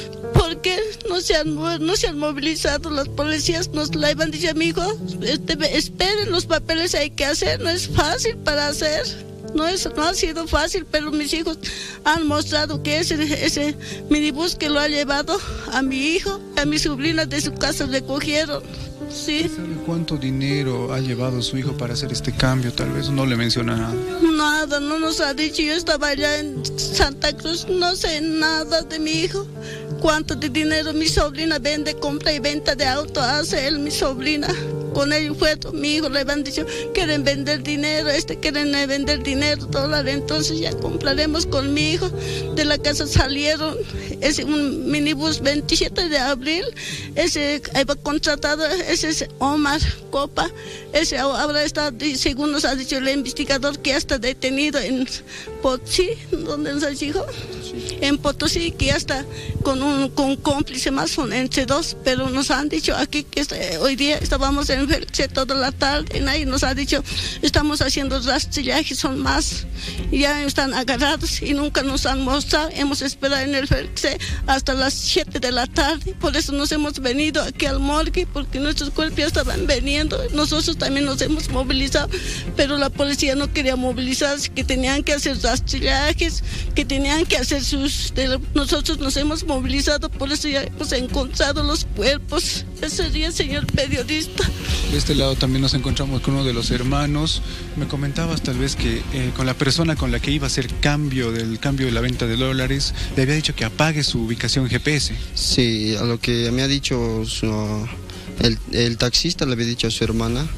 Porque no se han, no se han movilizado, las policías nos la iban dicho, amigo, este, esperen, los papeles hay que hacer, no es fácil para hacer, no, es, no ha sido fácil, pero mis hijos han mostrado que ese, ese minibús que lo ha llevado a mi hijo, a mi sobrina de su casa recogieron. Sí. ¿Sabe cuánto dinero ha llevado su hijo para hacer este cambio? Tal vez no le menciona nada. Nada, no nos ha dicho. Yo estaba allá en Santa Cruz, no sé nada de mi hijo. Cuánto de dinero mi sobrina vende, compra y venta de auto hace él, mi sobrina. Con él fue mi hijo, le habían dicho, quieren vender dinero, este quieren vender dinero, dólar, entonces ya compraremos con mi hijo. De la casa salieron, es un minibús veintisiete de abril, ese iba contratado, ese es Omar Copa, ese ahora está, según nos ha dicho el investigador, que ya está detenido en Potosí, donde nos ha dicho, en Potosí, que ya está con un con cómplice más, son entre dos, pero nos han dicho aquí que está, hoy día estábamos en FELCSE toda la tarde, nadie nos ha dicho, estamos haciendo rastrillajes, son más, ya están agarrados y nunca nos han mostrado, hemos esperado en el FELCSE hasta las siete de la tarde, por eso nos hemos venido aquí al morgue, porque nuestros cuerpos ya estaban veniendo, nosotros también nos hemos movilizado, pero la policía no quería movilizarse, que tenían que hacer rastrillajes, que tenían que hacer sus, de, nosotros nos hemos movilizado, por eso ya hemos encontrado los cuerpos. Ese día, señor periodista. De este lado también nos encontramos con uno de los hermanos. Me comentabas tal vez que eh, con la persona con la que iba a hacer cambio del cambio de la venta de dólares, le había dicho que apague su ubicación G P S. Sí, a lo que me ha dicho su, el, el taxista le había dicho a su hermana.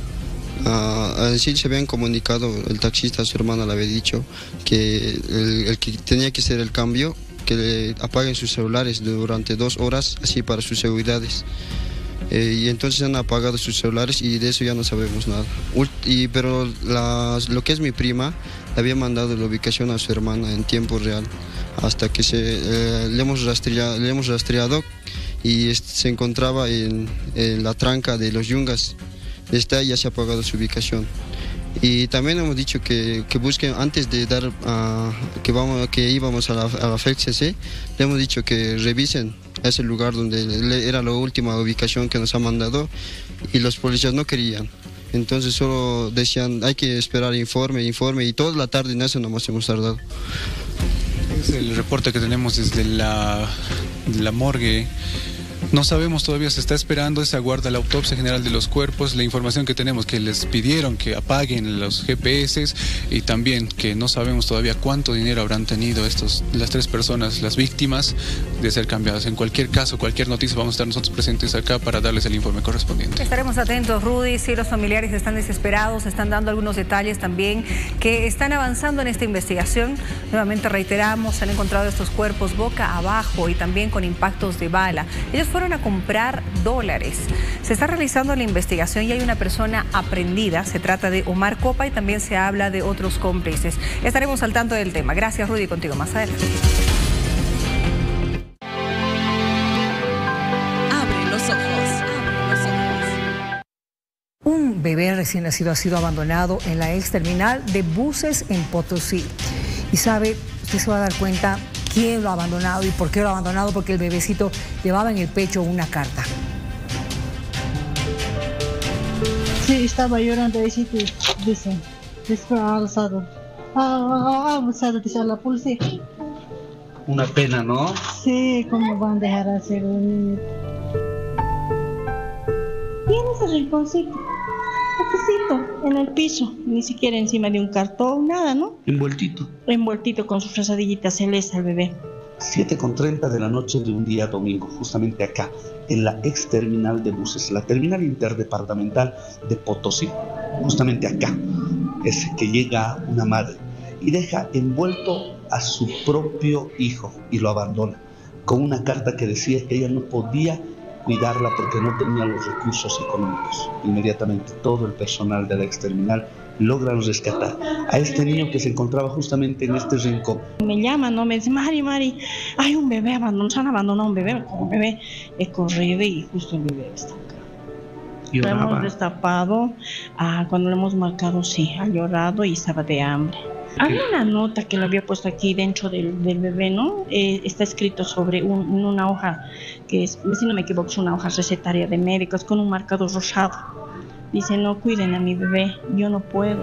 Uh, en sí se habían comunicado, el taxista a su hermana le había dicho que el, el que tenía que hacer el cambio, que le apaguen sus celulares durante dos horas, así para sus seguridades. Eh, y entonces han apagado sus celulares y de eso ya no sabemos nada. Ult y, pero la, lo que es mi prima, le había mandado la ubicación a su hermana en tiempo real, hasta que se, eh, le, hemos rastreado, le hemos rastreado y se encontraba en, en la tranca de Los Yungas. Esta ya se ha apagado su ubicación. Y también hemos dicho que, que busquen, antes de dar, uh, que, vamos, que íbamos a la, a la F E C C, le hemos dicho que revisen ese lugar donde era la última ubicación que nos ha mandado y los policías no querían. Entonces solo decían, hay que esperar informe, informe, y toda la tarde en eso nomás hemos tardado. Es el reporte que tenemos desde la, la morgue. No sabemos todavía, se está esperando, se aguarda la autopsia general de los cuerpos. La información que tenemos, que les pidieron que apaguen los G P S, y también que no sabemos todavía cuánto dinero habrán tenido estos, las tres personas, las víctimas, de ser cambiadas. En cualquier caso, cualquier noticia, vamos a estar nosotros presentes acá para darles el informe correspondiente. Estaremos atentos, Rudy. Sí, los familiares están desesperados, están dando algunos detalles también que están avanzando en esta investigación. Nuevamente reiteramos, se han encontrado estos cuerpos boca abajo y también con impactos de bala. Ellos fueron a comprar dólares. Se está realizando la investigación y hay una persona aprendida. Se trata de Omar Copa y también se habla de otros cómplices. Estaremos al tanto del tema. Gracias, Rudy. Contigo más adelante. Abre los ojos. Abre los ojos. Un bebé recién nacido ha sido abandonado en la ex terminal de buses en Potosí. Y sabe, usted se va a dar cuenta quién lo ha abandonado y por qué lo ha abandonado, porque el bebecito llevaba en el pecho una carta. Sí, estaba llorando, y sí, dice, después ha alzado, ha alzado, dice, a la policía. Una pena, ¿no? Sí, ¿cómo van a dejar hacer un niño? Tiene ese rinconcito, poquecito, en el piso, ni siquiera encima de un cartón, nada, ¿no? Envueltito. Envueltito con su frazadillita celeste al bebé. siete con treinta de la noche de un día domingo, justamente acá, en la ex terminal de buses, la terminal interdepartamental de Potosí, justamente acá, es que llega una madre y deja envuelto a su propio hijo y lo abandona, con una carta que decía que ella no podía cuidarla porque no tenía los recursos económicos. Inmediatamente todo el personal de la ex terminal logran rescatar a este niño que se encontraba justamente en este rincón. Me llaman, ¿no? Me dicen, Mari, Mari, hay un bebé abandonado, se han abandonado un bebé, un bebé, he corrido y justo el bebé está acá. Lloraba. Lo hemos destapado, ah, cuando lo hemos marcado, sí, ha llorado y estaba de hambre. Hay una nota que lo había puesto aquí dentro del, del bebé, ¿no? Eh, está escrito sobre un, una hoja, que es, si no me equivoco, es una hoja recetaria de médicos con un marcado rosado. Dice, no cuiden a mi bebé, yo no puedo.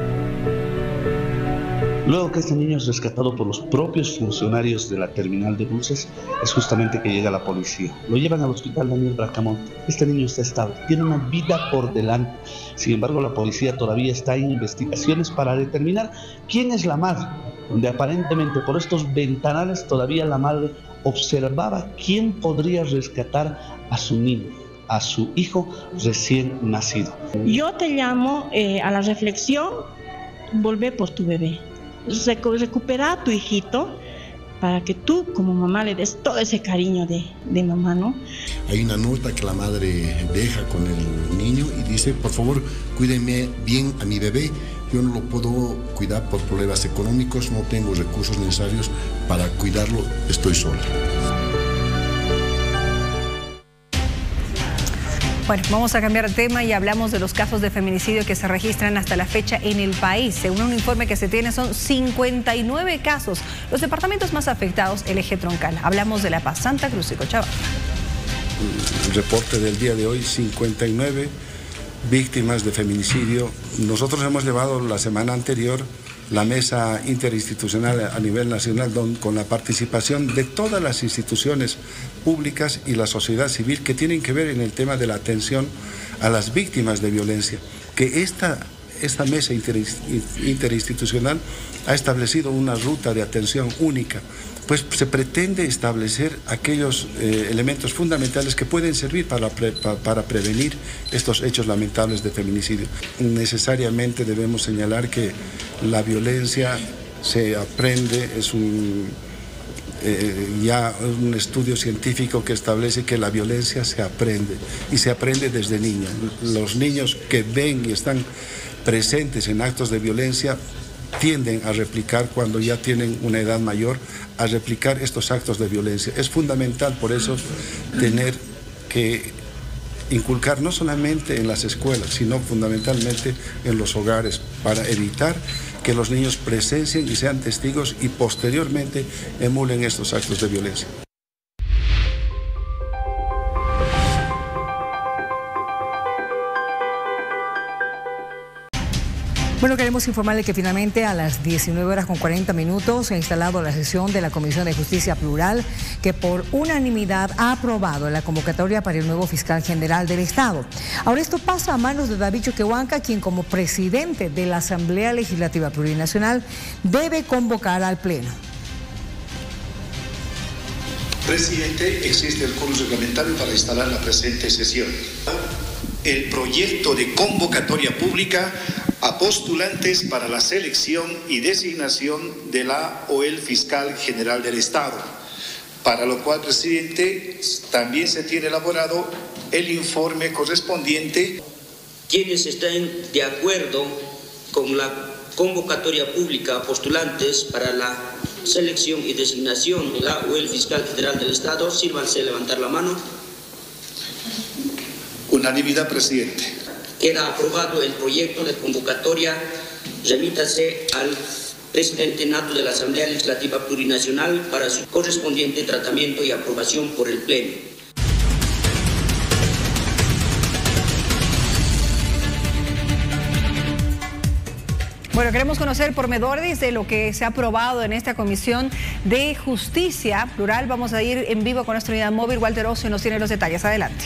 Luego que este niño es rescatado por los propios funcionarios de la terminal de buses, es justamente que llega la policía. Lo llevan al hospital Daniel Bracamonte. Este niño está estable, tiene una vida por delante. Sin embargo, la policía todavía está en investigaciones para determinar quién es la madre, donde aparentemente por estos ventanales todavía la madre observaba quién podría rescatar a su niño, a su hijo recién nacido. Yo te llamo eh, a la reflexión, volvé por tu bebé. Recupera a tu hijito para que tú como mamá le des todo ese cariño de, de mamá, ¿no? Hay una nota que la madre deja con el niño y dice, por favor, cuídenme bien a mi bebé. Yo no lo puedo cuidar por problemas económicos, no tengo recursos necesarios para cuidarlo, estoy sola. Bueno, vamos a cambiar de tema y hablamos de los casos de feminicidio que se registran hasta la fecha en el país. Según un informe que se tiene, son cincuenta y nueve casos. Los departamentos más afectados, el eje troncal. Hablamos de La Paz, Santa Cruz y Cochabamba. El reporte del día de hoy, cincuenta y nueve víctimas de feminicidio. Nosotros hemos llevado la semana anterior la mesa interinstitucional a nivel nacional don, con la participación de todas las instituciones públicas y la sociedad civil que tienen que ver en el tema de la atención a las víctimas de violencia. Que esta, esta mesa interinstitucional ha establecido una ruta de atención única, pues se pretende establecer aquellos eh, elementos fundamentales que pueden servir para, pre, para, para prevenir estos hechos lamentables de feminicidio. Necesariamente debemos señalar que la violencia se aprende, es un, eh, ya un estudio científico que establece que la violencia se aprende y se aprende desde niños. Los niños que ven y están presentes en actos de violencia tienden a replicar cuando ya tienen una edad mayor, a replicar estos actos de violencia. Es fundamental por eso tener que inculcar no solamente en las escuelas, sino fundamentalmente en los hogares, para evitar que los niños presencien y sean testigos y posteriormente emulen estos actos de violencia. Bueno, queremos informarle que finalmente a las diecinueve horas con cuarenta minutos se ha instalado la sesión de la Comisión de Justicia Plural, que por unanimidad ha aprobado la convocatoria para el nuevo fiscal general del Estado. Ahora esto pasa a manos de David Choquehuanca, quien como presidente de la Asamblea Legislativa Plurinacional debe convocar al Pleno. Presidente, existe el quórum reglamentario para instalar la presente sesión. El proyecto de convocatoria pública a postulantes para la selección y designación de la o el fiscal general del Estado, para lo cual, presidente, también se tiene elaborado el informe correspondiente. Quienes estén de acuerdo con la convocatoria pública a postulantes para la selección y designación de la o el fiscal general del Estado, sírvanse levantar la mano. Unanimidad, presidente. Queda aprobado el proyecto de convocatoria. Remítase al presidente nato de la Asamblea Legislativa Plurinacional para su correspondiente tratamiento y aprobación por el Pleno. Bueno, queremos conocer pormenores de lo que se ha aprobado en esta Comisión de Justicia Plural. Vamos a ir en vivo con nuestra unidad móvil. Walter Ocio nos tiene los detalles. Adelante.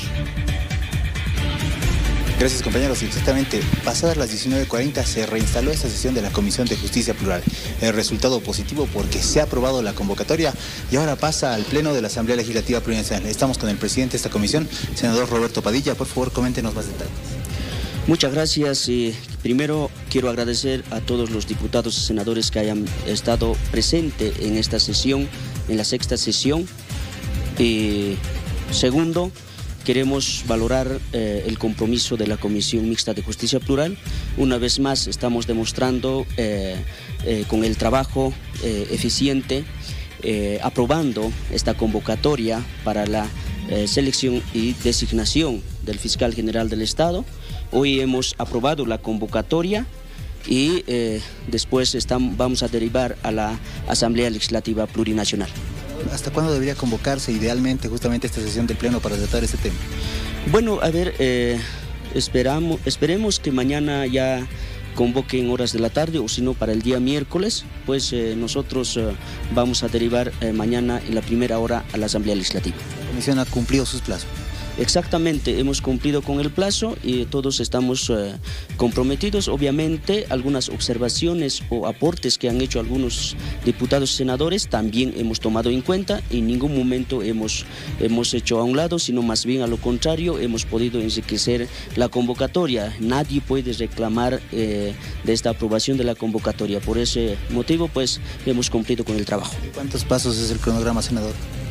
Gracias, compañeros. Exactamente, pasadas las diecinueve cuarenta se reinstaló esta sesión de la Comisión de Justicia Plural. El resultado positivo porque se ha aprobado la convocatoria y ahora pasa al Pleno de la Asamblea Legislativa Plurinacional. Estamos con el presidente de esta comisión, senador Roberto Padilla. Por favor, coméntenos más detalles. Muchas gracias. Eh, primero quiero agradecer a todos los diputados y senadores que hayan estado presentes en esta sesión, en la sexta sesión. Eh, segundo, queremos valorar eh, el compromiso de la Comisión Mixta de Justicia Plural. Una vez más estamos demostrando eh, eh, con el trabajo eh, eficiente, eh, aprobando esta convocatoria para la eh, selección y designación del fiscal general del Estado. Hoy hemos aprobado la convocatoria y eh, después estamos, vamos a derivar a la Asamblea Legislativa Plurinacional. ¿Hasta cuándo debería convocarse idealmente justamente esta sesión del Pleno para tratar este tema? Bueno, a ver, eh, esperamos, esperemos que mañana ya convoquen horas de la tarde o si no para el día miércoles, pues eh, nosotros eh, vamos a derivar eh, mañana en la primera hora a la Asamblea Legislativa. ¿La comisión ha cumplido sus plazos? Exactamente, hemos cumplido con el plazo y todos estamos eh, comprometidos. Obviamente, algunas observaciones o aportes que han hecho algunos diputados y senadores también hemos tomado en cuenta. En ningún momento hemos, hemos hecho a un lado, sino más bien a lo contrario, hemos podido enriquecer la convocatoria. Nadie puede reclamar eh, de esta aprobación de la convocatoria. Por ese motivo, pues, hemos cumplido con el trabajo. ¿Cuántos pasos es el cronograma, senador?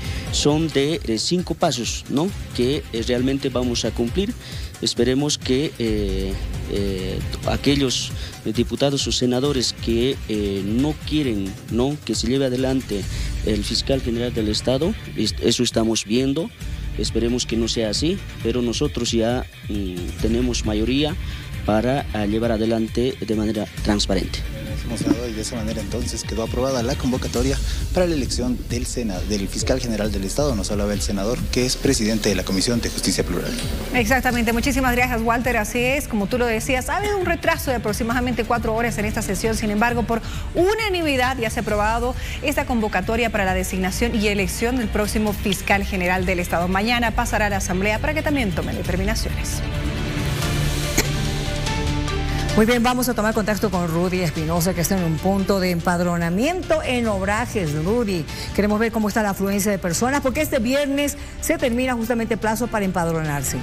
Son de, de cinco pasos, ¿no?, que eh, realmente vamos a cumplir. Esperemos que eh, eh, aquellos diputados o senadores que eh, no quieren, ¿no?, que se lleve adelante el fiscal general del Estado, eso estamos viendo. Esperemos que no sea así, pero nosotros ya mm, tenemos mayoría para uh, llevar adelante de manera transparente. Senador, y de esa manera entonces quedó aprobada la convocatoria para la elección del, Sena, del fiscal general del Estado. Nos hablaba el senador, que es presidente de la Comisión de Justicia Plural. Exactamente, muchísimas gracias, Walter. Así es, como tú lo decías, ha habido un retraso de aproximadamente cuatro horas en esta sesión. Sin embargo, por unanimidad ya se ha aprobado esta convocatoria para la designación y elección del próximo fiscal general del Estado. Mañana pasará a la Asamblea para que también tomen determinaciones. Muy bien, vamos a tomar contacto con Rudy Espinosa, que está en un punto de empadronamiento en Obrajes. Rudy, queremos ver cómo está la afluencia de personas, porque este viernes se termina justamente el plazo para empadronarse.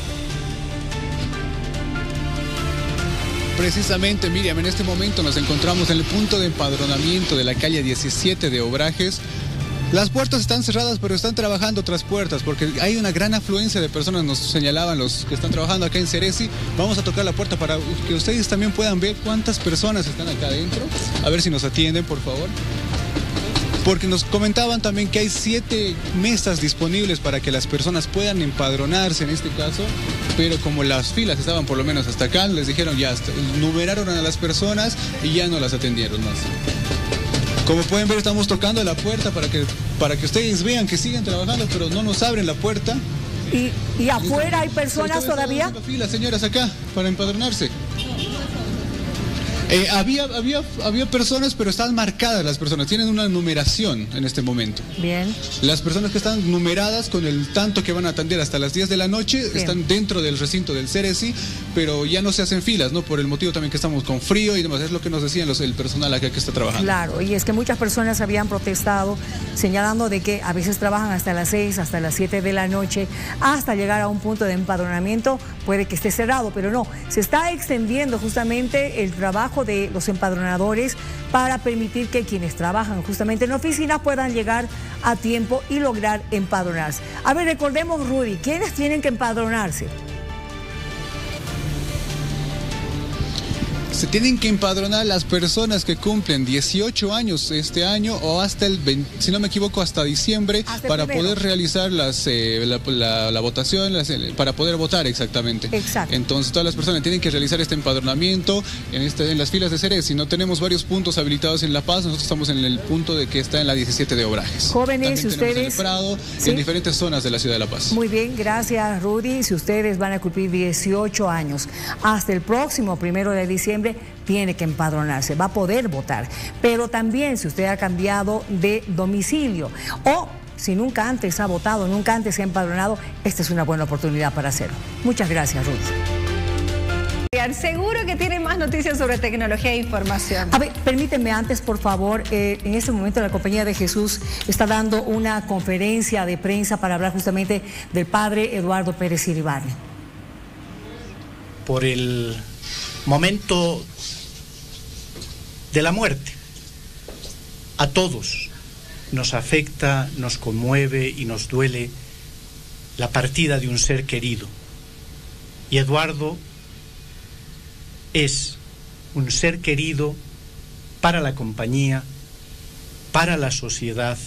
Precisamente, Miriam, en este momento nos encontramos en el punto de empadronamiento de la calle diecisiete de Obrajes. Las puertas están cerradas, pero están trabajando otras puertas porque hay una gran afluencia de personas, nos señalaban los que están trabajando acá en Ceresi. Vamos a tocar la puerta para que ustedes también puedan ver cuántas personas están acá adentro. A ver si nos atienden, por favor. Porque nos comentaban también que hay siete mesas disponibles para que las personas puedan empadronarse en este caso, pero como las filas estaban por lo menos hasta acá, les dijeron ya, numeraron a las personas y ya no las atendieron más. Como pueden ver, estamos tocando la puerta para que, para que ustedes vean que siguen trabajando, pero no nos abren la puerta. ¿Y, y afuera hay personas todavía? Filas, señoras, acá, para empadronarse. Eh, había, había, había personas, pero están marcadas las personas, tienen una numeración en este momento. Bien. Las personas que están numeradas con el tanto que van a atender hasta las diez de la noche, bien, están dentro del recinto del Ceresi, pero ya no se hacen filas, ¿no? Por el motivo también que estamos con frío y demás, es lo que nos decían los, el personal acá que está trabajando. Claro, y es que muchas personas habían protestado señalando de que a veces trabajan hasta las seis, hasta las siete de la noche, hasta llegar a un punto de empadronamiento, puede que esté cerrado, pero no, se está extendiendo justamente el trabajo de los empadronadores para permitir que quienes trabajan justamente en oficinas puedan llegar a tiempo y lograr empadronarse. A ver, recordemos, Rudy, ¿quiénes tienen que empadronarse? Se tienen que empadronar las personas que cumplen dieciocho años este año o hasta el veinte, si no me equivoco, hasta diciembre, hasta para primero. poder realizar las, eh, la, la, la votación, las, para poder votar exactamente. Exacto. Entonces todas las personas tienen que realizar este empadronamiento en, este, en las filas de Ceresi. No tenemos varios puntos habilitados en La Paz, nosotros estamos en el punto de que está en la diecisiete de Obrajes. Jóvenes, si ustedes... en el Prado, ¿sí? En diferentes zonas de la ciudad de La Paz. Muy bien, gracias, Rudy. Si ustedes van a cumplir dieciocho años hasta el próximo primero de diciembre, tiene que empadronarse, va a poder votar. Pero también si usted ha cambiado de domicilio o si nunca antes ha votado, nunca antes se ha empadronado, esta es una buena oportunidad para hacerlo. Muchas gracias, Ruth. Seguro que tiene más noticias sobre tecnología e información. A ver, permítanme antes, por favor, eh, en este momento la Compañía de Jesús está dando una conferencia de prensa para hablar justamente del padre Eduardo Pérez Iribarne. Por el momento de la muerte, a todos nos afecta, nos conmueve y nos duele la partida de un ser querido. Y Eduardo es un ser querido para la compañía, para la sociedad,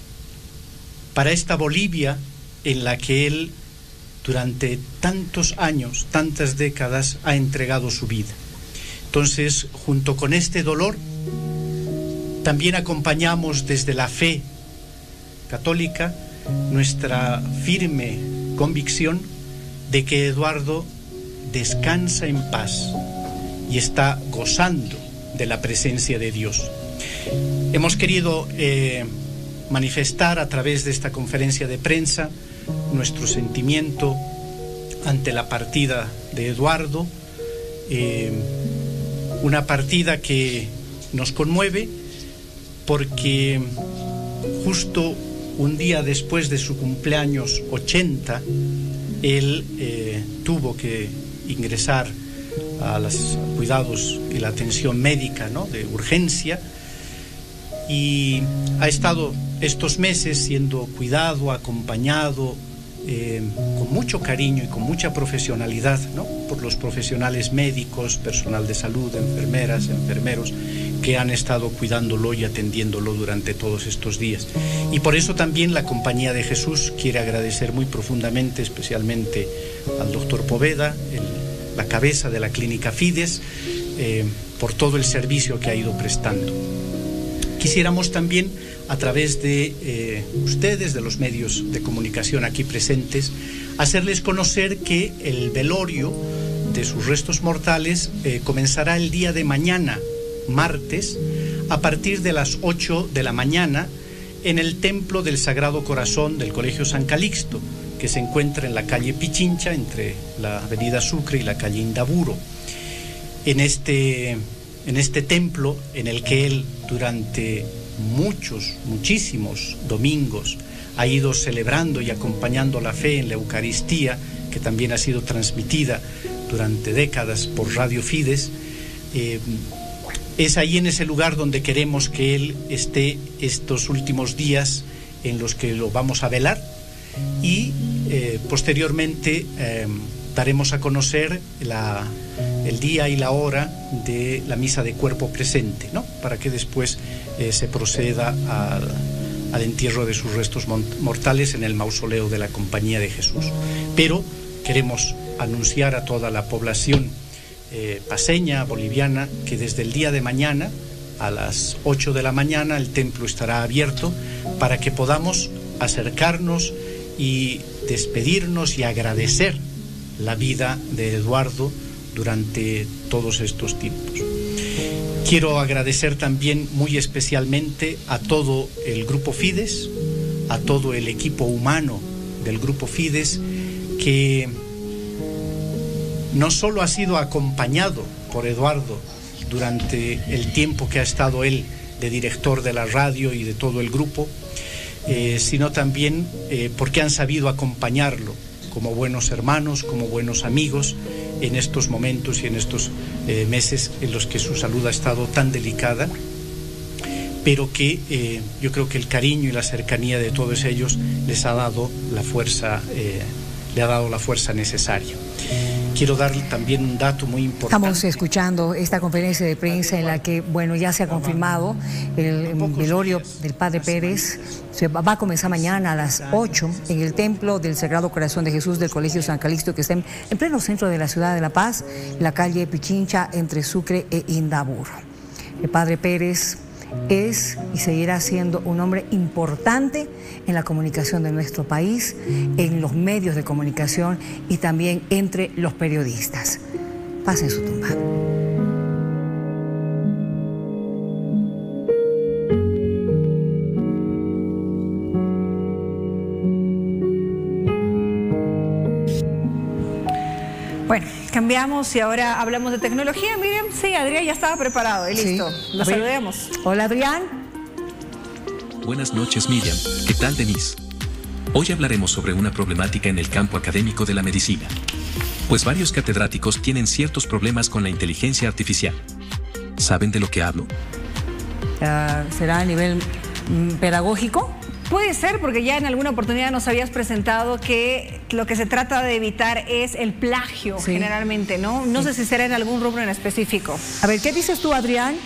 para esta Bolivia en la que él durante tantos años, tantas décadas, ha entregado su vida. Entonces, junto con este dolor, también acompañamos desde la fe católica nuestra firme convicción de que Eduardo descansa en paz y está gozando de la presencia de Dios. Hemos querido eh, manifestar a través de esta conferencia de prensa nuestro sentimiento ante la partida de Eduardo, eh, una partida que nos conmueve porque justo un día después de su cumpleaños ochenta, él eh, tuvo que ingresar a los cuidados y la atención médica, ¿no?, de urgencia, y ha estado estos meses siendo cuidado, acompañado eh, con mucho cariño y con mucha profesionalidad, ¿no?, por los profesionales médicos, personal de salud, enfermeras, enfermeros que han estado cuidándolo y atendiéndolo durante todos estos días. Y por eso también la Compañía de Jesús quiere agradecer muy profundamente, especialmente al doctor Poveda, el, la cabeza de la clínica Fides, eh, por todo el servicio que ha ido prestando. Quisiéramos también, a través de eh, ustedes, de los medios de comunicación aquí presentes, hacerles conocer que el velorio de sus restos mortales eh, comenzará el día de mañana, martes, a partir de las ocho de la mañana, en el Templo del Sagrado Corazón del Colegio San Calixto, que se encuentra en la calle Pichincha, entre la avenida Sucre y la calle Indaburo. En este, en este templo en el que él durante muchos, muchísimos domingos ha ido celebrando y acompañando la fe en la Eucaristía, que también ha sido transmitida durante décadas por Radio Fides. Eh, es ahí en ese lugar donde queremos que él esté estos últimos días en los que lo vamos a velar y eh, posteriormente eh, daremos a conocer la, el día y la hora de la misa de cuerpo presente, ¿no? Para que después eh, se proceda al, al entierro de sus restos mortales en el mausoleo de la Compañía de Jesús. Pero queremos anunciar a toda la población eh, paseña, boliviana, que desde el día de mañana a las ocho de la mañana el templo estará abierto para que podamos acercarnos y despedirnos y agradecer la vida de Eduardo durante todos estos tiempos. Quiero agradecer también muy especialmente a todo el Grupo Fides, a todo el equipo humano del Grupo Fides, que no solo ha sido acompañado por Eduardo durante el tiempo que ha estado él de director de la radio y de todo el grupo, eh, sino también eh, porque han sabido acompañarlo como buenos hermanos, como buenos amigos en estos momentos y en estos eh, meses en los que su salud ha estado tan delicada, pero que eh, yo creo que el cariño y la cercanía de todos ellos les ha dado la fuerza, eh, le ha dado la fuerza necesaria. Quiero darle también un dato muy importante. Estamos escuchando esta conferencia de prensa en la que, bueno, ya se ha confirmado el velorio del Padre Pérez. Se va a comenzar mañana a las ocho en el Templo del Sagrado Corazón de Jesús del Colegio San Calixto, que está en, en pleno centro de la ciudad de La Paz, la calle Pichincha, entre Sucre e Indabur. El Padre Pérez es y seguirá siendo un hombre importante en la comunicación de nuestro país, en los medios de comunicación y también entre los periodistas. Paz en su tumba. Bueno, cambiamos y ahora hablamos de tecnología. Miren, sí, Adrián ya estaba preparado y listo. Sí. Lo saludemos. Hola, Adrián. Buenas noches, Miriam. ¿Qué tal, Denise? Hoy hablaremos sobre una problemática en el campo académico de la medicina. Pues varios catedráticos tienen ciertos problemas con la inteligencia artificial. ¿Saben de lo que hablo? Uh, ¿Será a nivel mm, pedagógico? Puede ser, porque ya en alguna oportunidad nos habías presentado que lo que se trata de evitar es el plagio, sí, generalmente, ¿no? No sí. sé si será en algún rubro en específico. A ver, ¿qué dices tú, Adrián?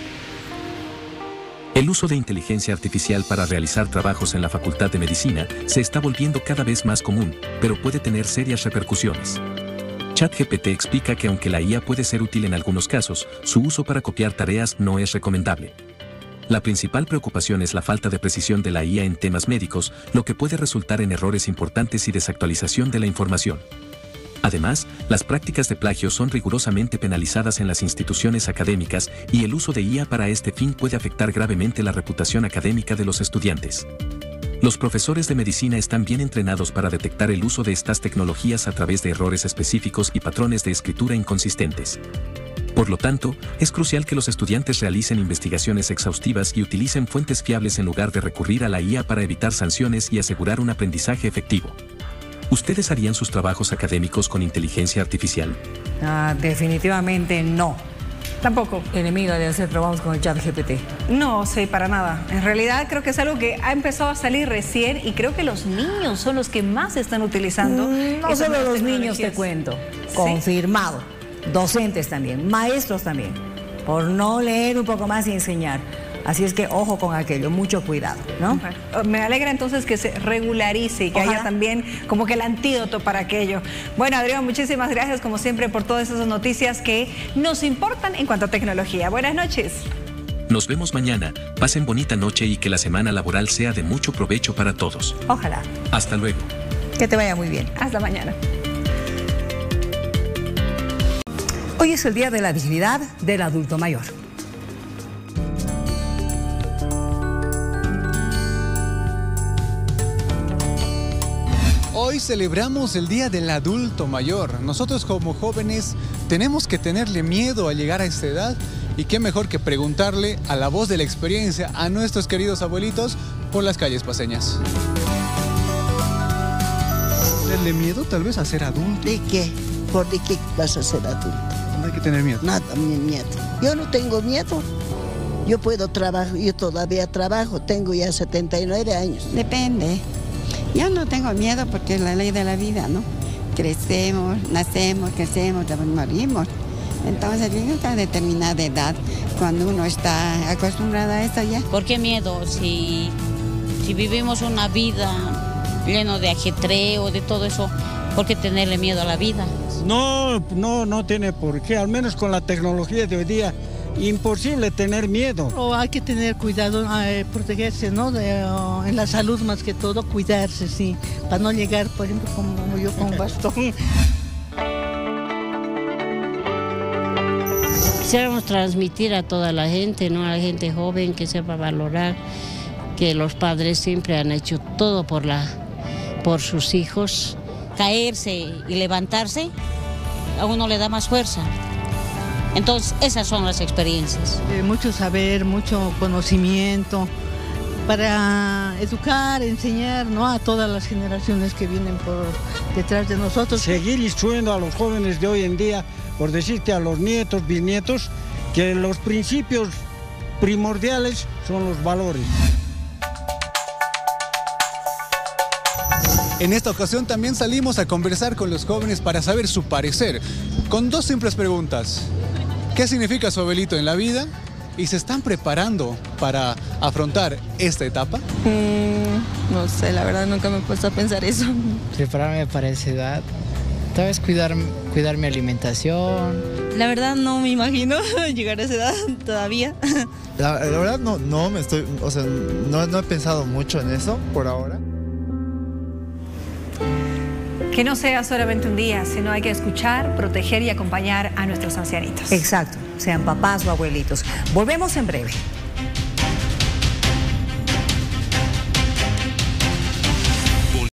El uso de inteligencia artificial para realizar trabajos en la Facultad de Medicina se está volviendo cada vez más común, pero puede tener serias repercusiones. ChatGPT explica que aunque la I A puede ser útil en algunos casos, su uso para copiar tareas no es recomendable. La principal preocupación es la falta de precisión de la I A en temas médicos, lo que puede resultar en errores importantes y desactualización de la información. Además, las prácticas de plagio son rigurosamente penalizadas en las instituciones académicas y el uso de I A para este fin puede afectar gravemente la reputación académica de los estudiantes. Los profesores de medicina están bien entrenados para detectar el uso de estas tecnologías a través de errores específicos y patrones de escritura inconsistentes. Por lo tanto, es crucial que los estudiantes realicen investigaciones exhaustivas y utilicen fuentes fiables en lugar de recurrir a la I A para evitar sanciones y asegurar un aprendizaje efectivo. ¿Ustedes harían sus trabajos académicos con inteligencia artificial? Ah, definitivamente no. Tampoco. Enemiga de hacer trabajos con el ChatGPT. No, sí, para nada. En realidad creo que es algo que ha empezado a salir recién y creo que los niños son los que más están utilizando. Mm, no solo los niños, te cuento. ¿Sí? Confirmado. Docentes también, maestros también, por no leer un poco más y enseñar. Así es que ojo con aquello, mucho cuidado, ¿no? Me alegra entonces que se regularice y que Ojalá. haya también como que el antídoto para aquello. Bueno, Adrián, muchísimas gracias como siempre por todas esas noticias que nos importan en cuanto a tecnología. Buenas noches. Nos vemos mañana. Pasen bonita noche y que la semana laboral sea de mucho provecho para todos. Ojalá. Hasta luego. Que te vaya muy bien. Hasta mañana. Hoy es el Día de la Dignidad del Adulto Mayor. Hoy celebramos el Día del Adulto Mayor. Nosotros como jóvenes tenemos que tenerle miedo a llegar a esta edad y qué mejor que preguntarle a la voz de la experiencia a nuestros queridos abuelitos por las calles paseñas. ¿Tenerle miedo tal vez a ser adulto? ¿De qué? ¿Por de qué vas a ser adulto? No hay que tener miedo. Nada, mi miedo. Yo no tengo miedo. Yo puedo trabajar, yo todavía trabajo, tengo ya setenta y nueve años. Depende. Yo no tengo miedo porque es la ley de la vida, ¿no? crecemos, nacemos, crecemos, morimos. Entonces, en esta determinada edad, cuando uno está acostumbrado a esto ya. ¿Por qué miedo? Si, si vivimos una vida llena de ajetreo, de todo eso, ¿por qué tenerle miedo a la vida? No, no, no tiene por qué, al menos con la tecnología de hoy día, imposible tener miedo. O hay que tener cuidado, eh, protegerse, ¿no? De, uh, en la salud más que todo, cuidarse, sí, para no llegar, por ejemplo, como yo con bastón. Quisiéramos transmitir a toda la gente, ¿no? A la gente joven que sepa valorar que los padres siempre han hecho todo por, la, por sus hijos. Caerse y levantarse a uno le da más fuerza. Entonces, esas son las experiencias. Eh, mucho saber, mucho conocimiento para educar, enseñar, ¿no? A todas las generaciones que vienen por detrás de nosotros. Seguir instruyendo a los jóvenes de hoy en día, por decirte a los nietos, bisnietos, que los principios primordiales son los valores. En esta ocasión también salimos a conversar con los jóvenes para saber su parecer, con dos simples preguntas. ¿Qué significa su abuelito en la vida? ¿Y se están preparando para afrontar esta etapa? Mm, no sé, la verdad nunca me he puesto a pensar eso. Prepararme para esa edad, tal vez cuidar, cuidar mi alimentación. La verdad no me imagino llegar a esa edad todavía. La, la verdad no, no me estoy, o sea, no, no he pensado mucho en eso por ahora. Que no sea solamente un día, sino hay que escuchar, proteger y acompañar a nuestros ancianitos. Exacto, sean papás o abuelitos. Volvemos en breve.